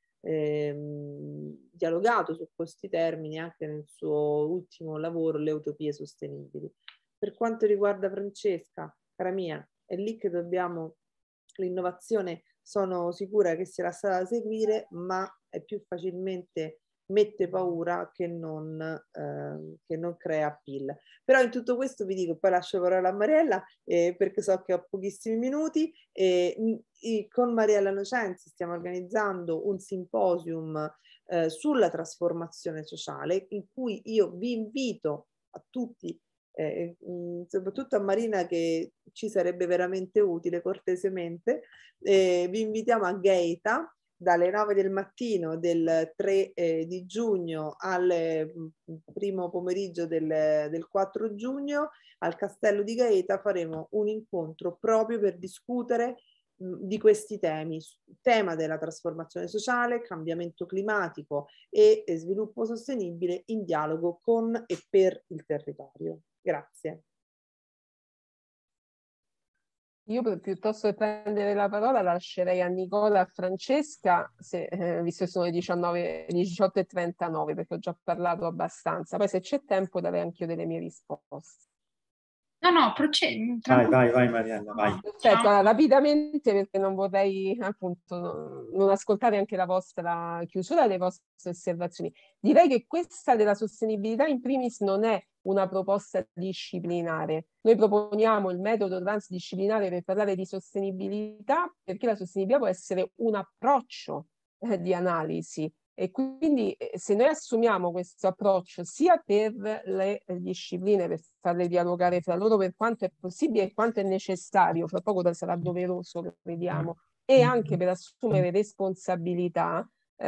dialogato su questi termini anche nel suo ultimo lavoro, Le utopie sostenibili. Per quanto riguarda Francesca, cara mia, è lì che dobbiamo, l'innovazione sono sicura che sia la strada da seguire, ma è più facilmente mette paura che non crea appeal. Però in tutto questo vi dico, poi lascio la parola a Mariella perché so che ho pochissimi minuti, con Mariella Nocenzi stiamo organizzando un simposium sulla trasformazione sociale in cui io vi invito a tutti, soprattutto a Marina che ci sarebbe veramente utile cortesemente, vi invitiamo a Gaeta dalle 9 del mattino del 3 di giugno al primo pomeriggio del 4 giugno al Castello di Gaeta. Faremo un incontro proprio per discutere di questi temi, tema della trasformazione sociale, cambiamento climatico e sviluppo sostenibile in dialogo con e per il territorio. Grazie. Io piuttosto che prendere la parola lascerei a Nicola e a Francesca, visto che sono le 18:39, perché ho già parlato abbastanza. Poi se c'è tempo darei anche io delle mie risposte. No, procedi. Vai Mariella, vai. Perfetto, allora, rapidamente, perché non vorrei appunto non ascoltare anche la vostra chiusura, le vostre osservazioni. Direi che questa della sostenibilità in primis non è una proposta disciplinare. Noi proponiamo il metodo transdisciplinare per parlare di sostenibilità, perché la sostenibilità può essere un approccio di analisi. E quindi se noi assumiamo questo approccio sia per le discipline, per farle dialogare fra loro per quanto è possibile e quanto è necessario, fra poco sarà doveroso, lo vediamo, e anche per assumere responsabilità,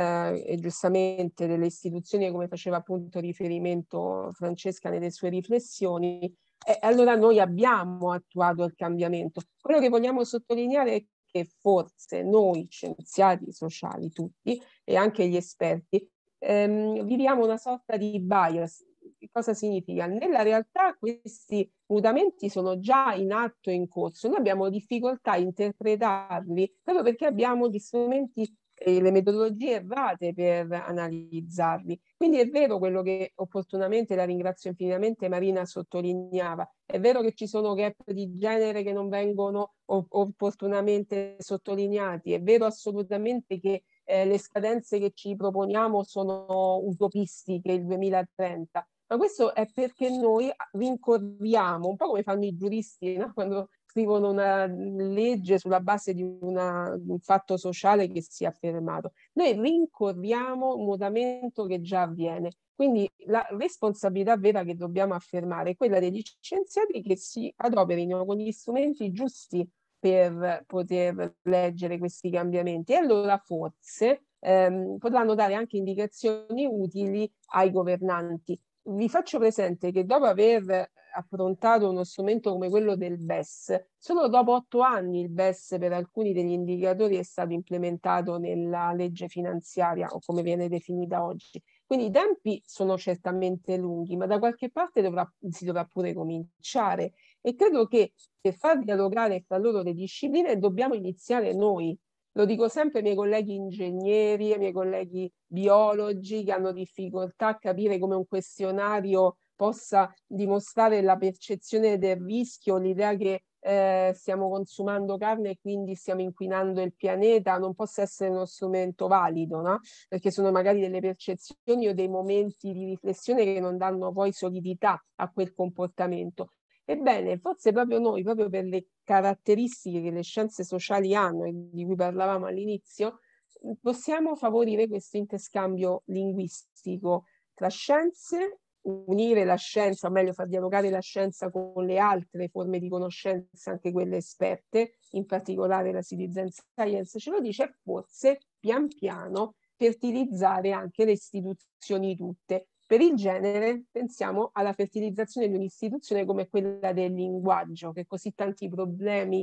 e giustamente delle istituzioni, come faceva appunto riferimento Francesca nelle sue riflessioni, allora noi abbiamo attuato il cambiamento. Quello che vogliamo sottolineare è che forse noi scienziati sociali tutti e anche gli esperti viviamo una sorta di bias. Che cosa significa? Nella realtà questi mutamenti sono già in atto e in corso. Noi abbiamo difficoltà a interpretarli proprio perché abbiamo gli strumenti e le metodologie errate per analizzarli. Quindi è vero quello che opportunamente, la ringrazio infinitamente, Marina sottolineava, è vero che ci sono gap di genere che non vengono opportunamente sottolineati, è vero assolutamente che le scadenze che ci proponiamo sono utopistiche, il 2030, ma questo è perché noi rincorriamo, un po' come fanno i giuristi, no? Quando scrivono una legge sulla base di un fatto sociale che si è affermato. Noi rincorriamo un mutamento che già avviene. Quindi la responsabilità vera che dobbiamo affermare è quella degli scienziati che si adoperino con gli strumenti giusti per poter leggere questi cambiamenti. E allora forse potranno dare anche indicazioni utili ai governanti. Vi faccio presente che dopo aver affrontato uno strumento come quello del BES, solo dopo 8 anni il BES per alcuni degli indicatori è stato implementato nella legge finanziaria o come viene definita oggi. Quindi i tempi sono certamente lunghi, ma da qualche parte si dovrà pure cominciare. E credo che per far dialogare fra loro le discipline dobbiamo iniziare noi. Lo dico sempre ai miei colleghi ingegneri, ai miei colleghi biologi che hanno difficoltà a capire come un questionario possa dimostrare la percezione del rischio, l'idea che stiamo consumando carne e quindi stiamo inquinando il pianeta, non possa essere uno strumento valido, no? Perché sono magari delle percezioni o dei momenti di riflessione che non danno poi solidità a quel comportamento. Ebbene, forse proprio noi, proprio per le caratteristiche che le scienze sociali hanno e di cui parlavamo all'inizio, possiamo favorire questo interscambio linguistico tra scienze, unire la scienza, o meglio far dialogare la scienza con le altre forme di conoscenza, anche quelle esperte, in particolare la citizen science ce lo dice, forse pian piano fertilizzare anche le istituzioni tutte. Per il genere pensiamo alla fertilizzazione di un'istituzione come quella del linguaggio, che così tanti problemi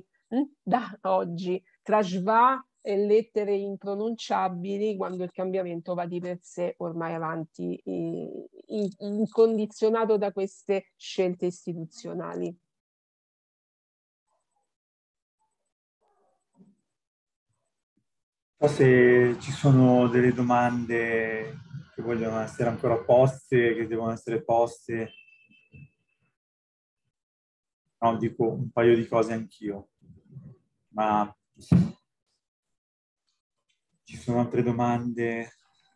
da oggi, tra schwa e lettere impronunciabili, quando il cambiamento va di per sé ormai avanti, incondizionato da queste scelte istituzionali. Non so se ci sono delle domande che vogliono essere ancora poste, che devono essere poste. No, dico un paio di cose anch'io, ma ci sono altre domande?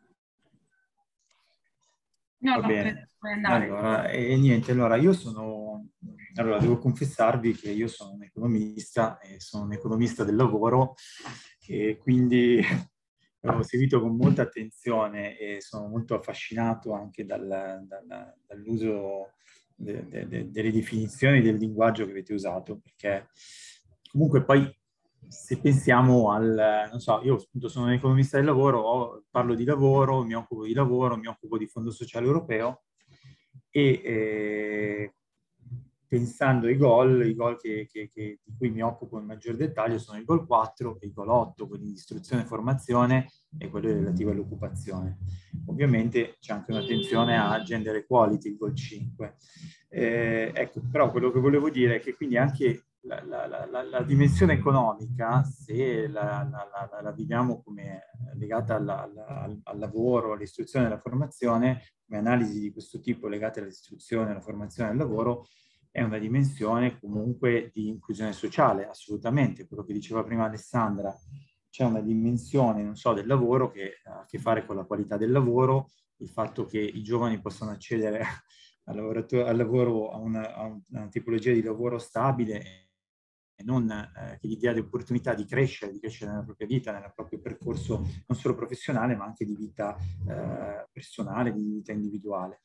No, Va bene. puoi andare. Allora, niente, allora, devo confessarvi che io sono un economista e sono un economista del lavoro e quindi ho seguito con molta attenzione e sono molto affascinato anche dall'uso delle definizioni del linguaggio che avete usato, perché comunque poi se pensiamo non so, io appunto sono un economista del lavoro, parlo di lavoro, mi occupo di Fondo Sociale Europeo e pensando ai goal, di cui mi occupo in maggior dettaglio sono il goal 4 e il goal 8, quelli di istruzione e formazione e quello relativo all'occupazione. Ovviamente c'è anche un'attenzione a gender equality, il goal 5. Ecco, però quello che volevo dire è che quindi anche la dimensione economica, se la viviamo come legata al lavoro, all'istruzione e alla formazione, come analisi di questo tipo legate all'istruzione, alla formazione e al lavoro, è una dimensione comunque di inclusione sociale, assolutamente. Quello che diceva prima Alessandra, c'è una dimensione, non so, del lavoro che ha a che fare con la qualità del lavoro, il fatto che i giovani possano accedere al lavoro, a una tipologia di lavoro stabile e non che gli dia l'opportunità di crescere nella propria vita, nel proprio percorso non solo professionale, ma anche di vita personale, di vita individuale.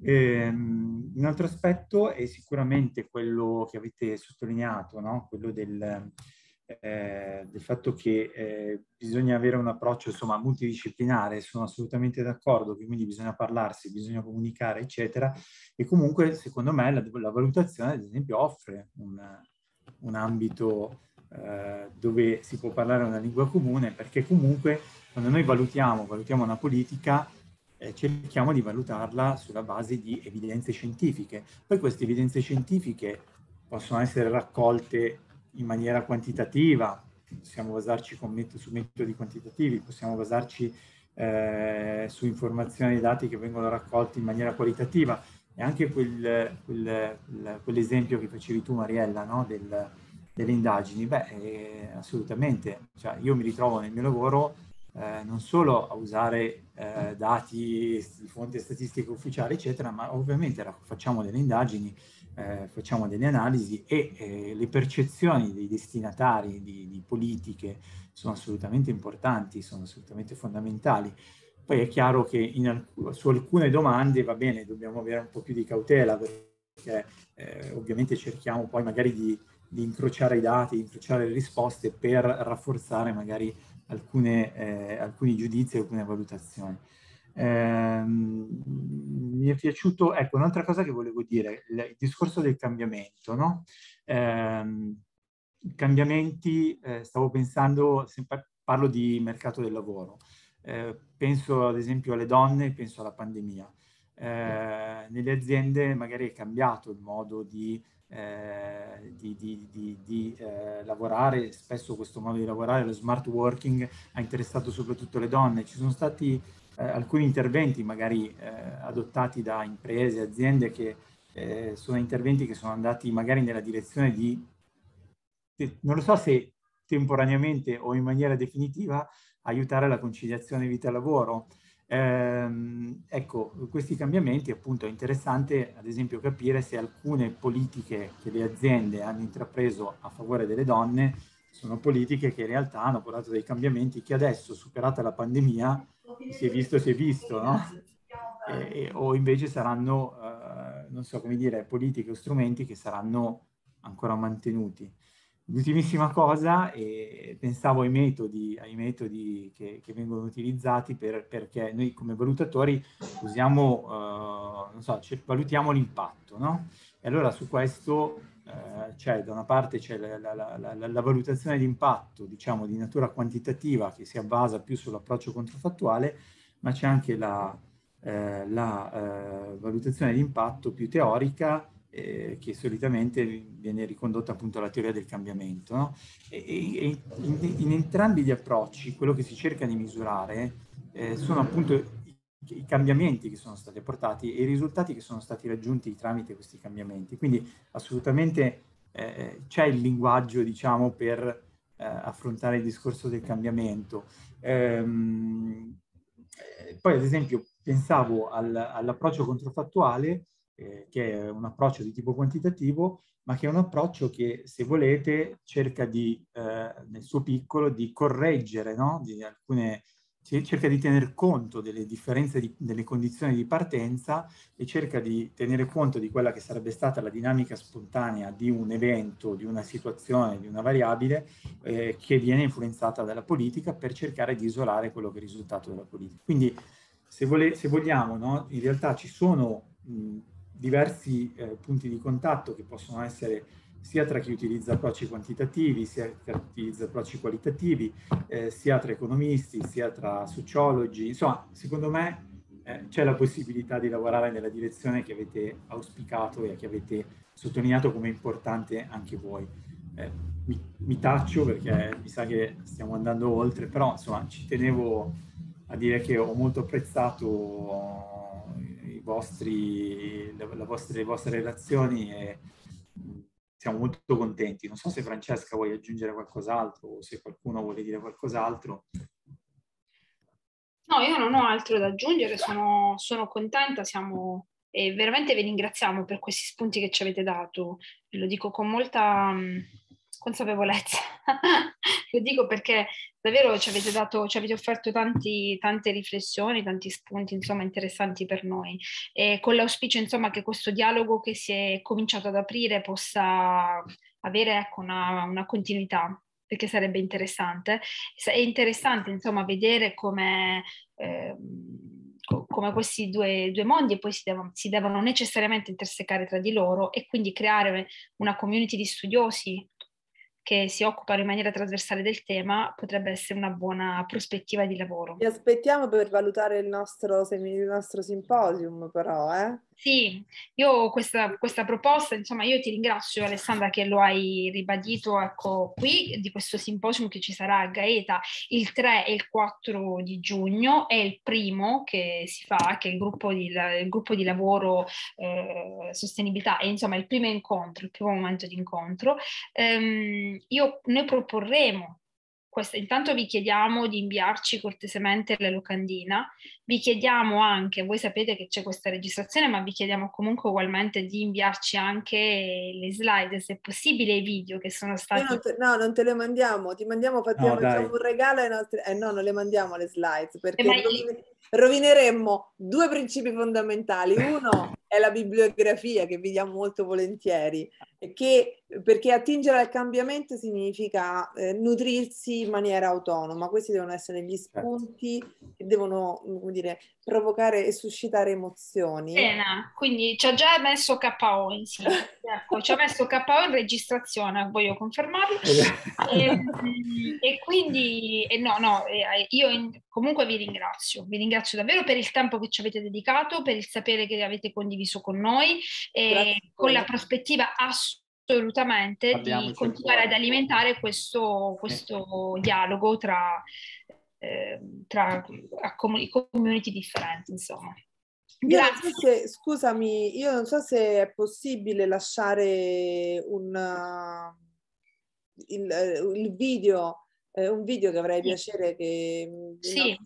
Un altro aspetto è sicuramente quello che avete sottolineato, no? Quello del fatto che bisogna avere un approccio, insomma, multidisciplinare. Sono assolutamente d'accordo che quindi bisogna parlarsi, bisogna comunicare, eccetera, e comunque secondo me la valutazione, ad esempio, offre un ambito dove si può parlare una lingua comune, perché comunque quando noi valutiamo una politica, cerchiamo di valutarla sulla base di evidenze scientifiche. Poi queste evidenze scientifiche possono essere raccolte in maniera quantitativa, possiamo basarci su metodi quantitativi, possiamo basarci su informazioni e dati che vengono raccolti in maniera qualitativa. E anche quell'esempio che facevi tu, Mariella, no? Delle indagini, assolutamente. Cioè, io mi ritrovo nel mio lavoro non solo a usare dati di fonte statistica ufficiale, eccetera, ma ovviamente facciamo delle indagini, facciamo delle analisi e le percezioni dei destinatari di politiche sono assolutamente importanti, sono assolutamente fondamentali. Poi è chiaro che su alcune domande, va bene, dobbiamo avere un po' più di cautela, perché ovviamente cerchiamo poi magari di incrociare i dati, di incrociare le risposte per rafforzare magari alcuni giudizi, alcune valutazioni. Mi è piaciuto, ecco, un'altra cosa che volevo dire, il discorso del cambiamento, no? Cambiamenti, stavo pensando, parlo di mercato del lavoro. Penso ad esempio alle donne, penso alla pandemia. Nelle aziende magari è cambiato il modo di lavorare, spesso questo modo di lavorare, lo smart working, ha interessato soprattutto le donne. Ci sono stati alcuni interventi magari adottati da imprese, aziende che sono interventi che sono andati magari nella direzione di, non lo so se temporaneamente o in maniera definitiva, aiutare la conciliazione vita-lavoro. Ecco, questi cambiamenti, appunto, è interessante ad esempio capire se alcune politiche che le aziende hanno intrapreso a favore delle donne sono politiche che in realtà hanno portato dei cambiamenti che adesso, superata la pandemia, si è visto, no? O invece saranno, non so come dire, politiche o strumenti che saranno ancora mantenuti. L'ultimissima cosa, pensavo ai metodi che vengono utilizzati perché noi come valutatori usiamo, non so, valutiamo l'impatto, no? E allora su questo da una parte c'è la valutazione di impatto, diciamo, di natura quantitativa che si basa più sull'approccio controfattuale, ma c'è anche la valutazione di impatto più teorica, che solitamente viene ricondotta appunto alla teoria del cambiamento, no? E in entrambi gli approcci quello che si cerca di misurare sono appunto i cambiamenti che sono stati apportati e i risultati che sono stati raggiunti tramite questi cambiamenti. Quindi assolutamente c'è il linguaggio, diciamo, per affrontare il discorso del cambiamento. Poi ad esempio pensavo all'approccio controfattuale, che è un approccio di tipo quantitativo, ma che è un approccio che, se volete, cerca nel suo piccolo, di correggere, no? Cerca di tener conto delle differenze delle condizioni di partenza e cerca di tenere conto di quella che sarebbe stata la dinamica spontanea di un evento, di una situazione, di una variabile che viene influenzata dalla politica, per cercare di isolare quello che è il risultato della politica. Quindi se vogliamo, no? In realtà ci sono diversi punti di contatto che possono essere sia tra chi utilizza approcci quantitativi, sia tra chi utilizza approcci qualitativi, sia tra economisti, sia tra sociologi. Insomma, secondo me c'è la possibilità di lavorare nella direzione che avete auspicato e che avete sottolineato come importante anche voi. Mi taccio perché mi sa che stiamo andando oltre, però insomma ci tenevo a dire che ho molto apprezzato le vostre relazioni e siamo molto contenti. Non so se Francesca vuoi aggiungere qualcos'altro o se qualcuno vuole dire qualcos'altro. No, io non ho altro da aggiungere, sono contenta, e veramente vi ringraziamo per questi spunti che ci avete dato, ve lo dico con molta consapevolezza, lo dico perché davvero ci avete offerto tante riflessioni, tanti spunti insomma interessanti per noi, e con l'auspicio insomma che questo dialogo che si è cominciato ad aprire possa avere ecco, una continuità, perché sarebbe interessante. È interessante insomma vedere come questi due mondi e poi si devono necessariamente intersecare tra di loro e quindi creare una community di studiosi che si occupano in maniera trasversale del tema potrebbe essere una buona prospettiva di lavoro. Vi aspettiamo per valutare il nostro simposium, però, Sì, io questa proposta, insomma, io ti ringrazio Alessandra che lo hai ribadito, ecco, qui di questo simposium che ci sarà a Gaeta il 3 e il 4 di giugno, è il primo che si fa, che è il gruppo di lavoro sostenibilità, e insomma il primo incontro, il primo momento di incontro. Noi proporremo intanto vi chiediamo di inviarci cortesemente la locandina, vi chiediamo anche, voi sapete che c'è questa registrazione, ma vi chiediamo comunque ugualmente di inviarci anche le slide, se possibile i video che sono stati... non te le mandiamo, facciamo un regalo ai nostri... no, non le mandiamo le slides, perché rovineremmo due principi fondamentali. Uno è la bibliografia, che vi diamo molto volentieri, perché attingere al cambiamento significa nutrirsi in maniera autonoma. Questi devono essere gli spunti che devono, come dire, provocare e suscitare emozioni. Bene, quindi ci ha già messo KO in sì. Ecco, ci ha messo KO in registrazione, voglio confermarlo. E quindi, io comunque vi ringrazio davvero per il tempo che ci avete dedicato, per il sapere che avete condiviso con noi, e con la prospettiva assolutamente di continuare ad alimentare questo dialogo tra community differenti, insomma. Grazie. Scusami, io non so se è possibile lasciare il video, un video che avrei piacere che... Sì,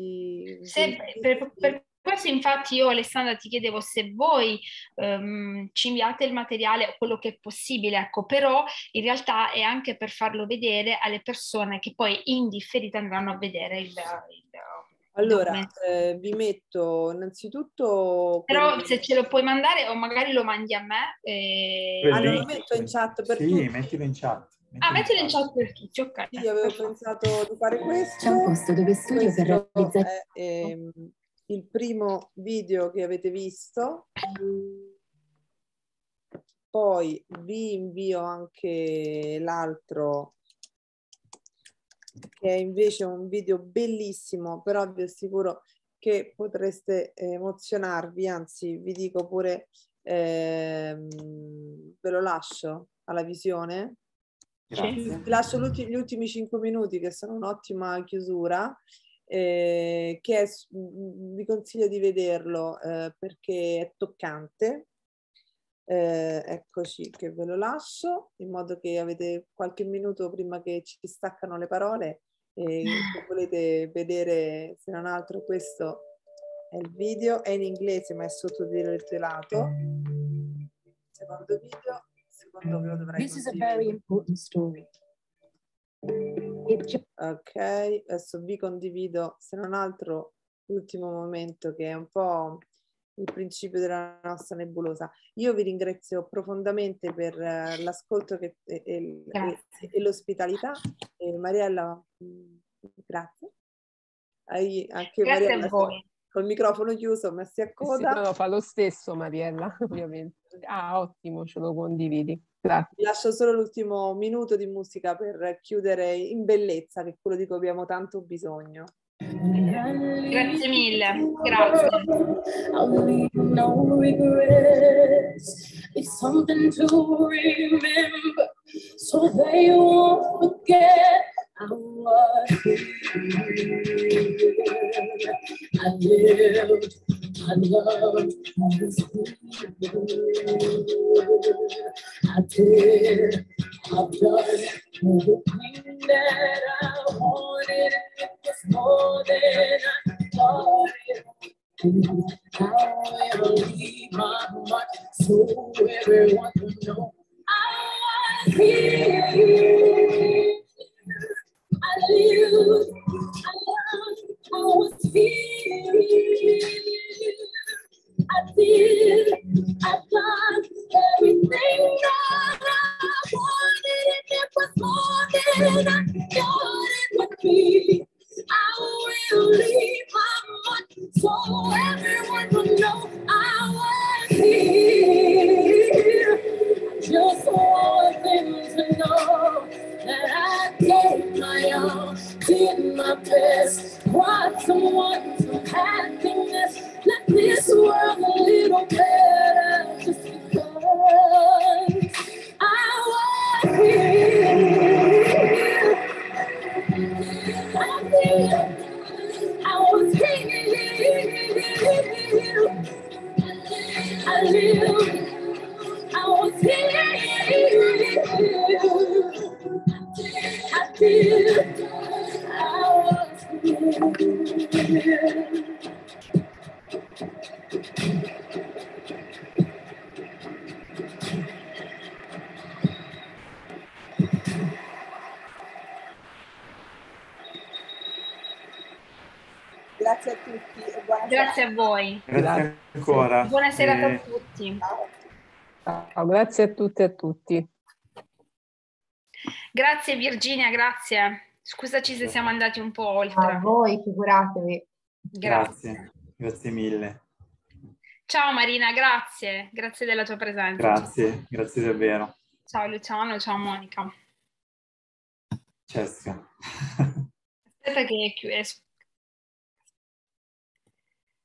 per questo infatti io Alessandra ti chiedevo se voi ci inviate il materiale, quello che è possibile, ecco, però in realtà è anche per farlo vedere alle persone che poi in differita andranno a vedere il allora, vi metto innanzitutto... Però se ce lo puoi mandare o magari lo mandi a me. Lo metto in chat per tutti. Sì, mettilo in chat. Mettilo in chat per tutti, ok. Io avevo pensato di fare questo. C'è un posto dove studio per realizzare... È il primo video che avete visto. Poi vi invio anche l'altro, che è invece un video bellissimo, però vi assicuro che potreste emozionarvi, anzi vi dico pure, ve lo lascio alla visione. Grazie. Vi lascio gli ultimi 5 minuti che sono un'ottima chiusura, vi consiglio di vederlo perché è toccante. Eccoci che ve lo lascio in modo che avete qualche minuto prima che ci staccano le parole e se volete vedere, se non altro, questo è il video, è in inglese ma è sottotitolato. Secondo video, secondo ve lo dovrai This is a very important story. Ok, adesso vi condivido, se non altro, l'ultimo momento che è un po' il principio della nostra nebulosa. Io vi ringrazio profondamente per l'ascolto e l'ospitalità. Mariella, grazie. Grazie a voi. col microfono chiuso, messi a coda. Sì, no, fa lo stesso Mariella, ovviamente. Ah, ottimo, ce lo condividi. Grazie. Vi lascio solo l'ultimo minuto di musica per chiudere in bellezza, che è quello di cui abbiamo tanto bisogno. Grazie mille, grazie. No regrets. It's something to remember, so they won't forget I was here. I lived, I loved, I was here. I did, I've done everything that I wanted, and it was more than I thought it would. I will leave my mark so everyone will know I was here. I lived, I loved, I was here. I did, I've done everything that I wanted, and it was more than I thought it would be. I will leave my mark so everyone will know I was here. Just want them to know that I gave my all, did my best, brought someone some happiness, left this world a little better just because I was here. I was here. I lived. I was here. I did. I was here. Grazie a tutti e buonasera. Grazie a voi. Grazie ancora. Buona serata a tutti. Ciao, grazie a tutte e a tutti. Grazie Virginia, grazie. Scusaci se siamo andati un po' oltre. A voi, figuratevi. Grazie. Grazie mille. Ciao Marina, grazie. Grazie della tua presenza. Grazie, grazie davvero. Ciao Luciano, ciao Monica. Cesca. Aspetta che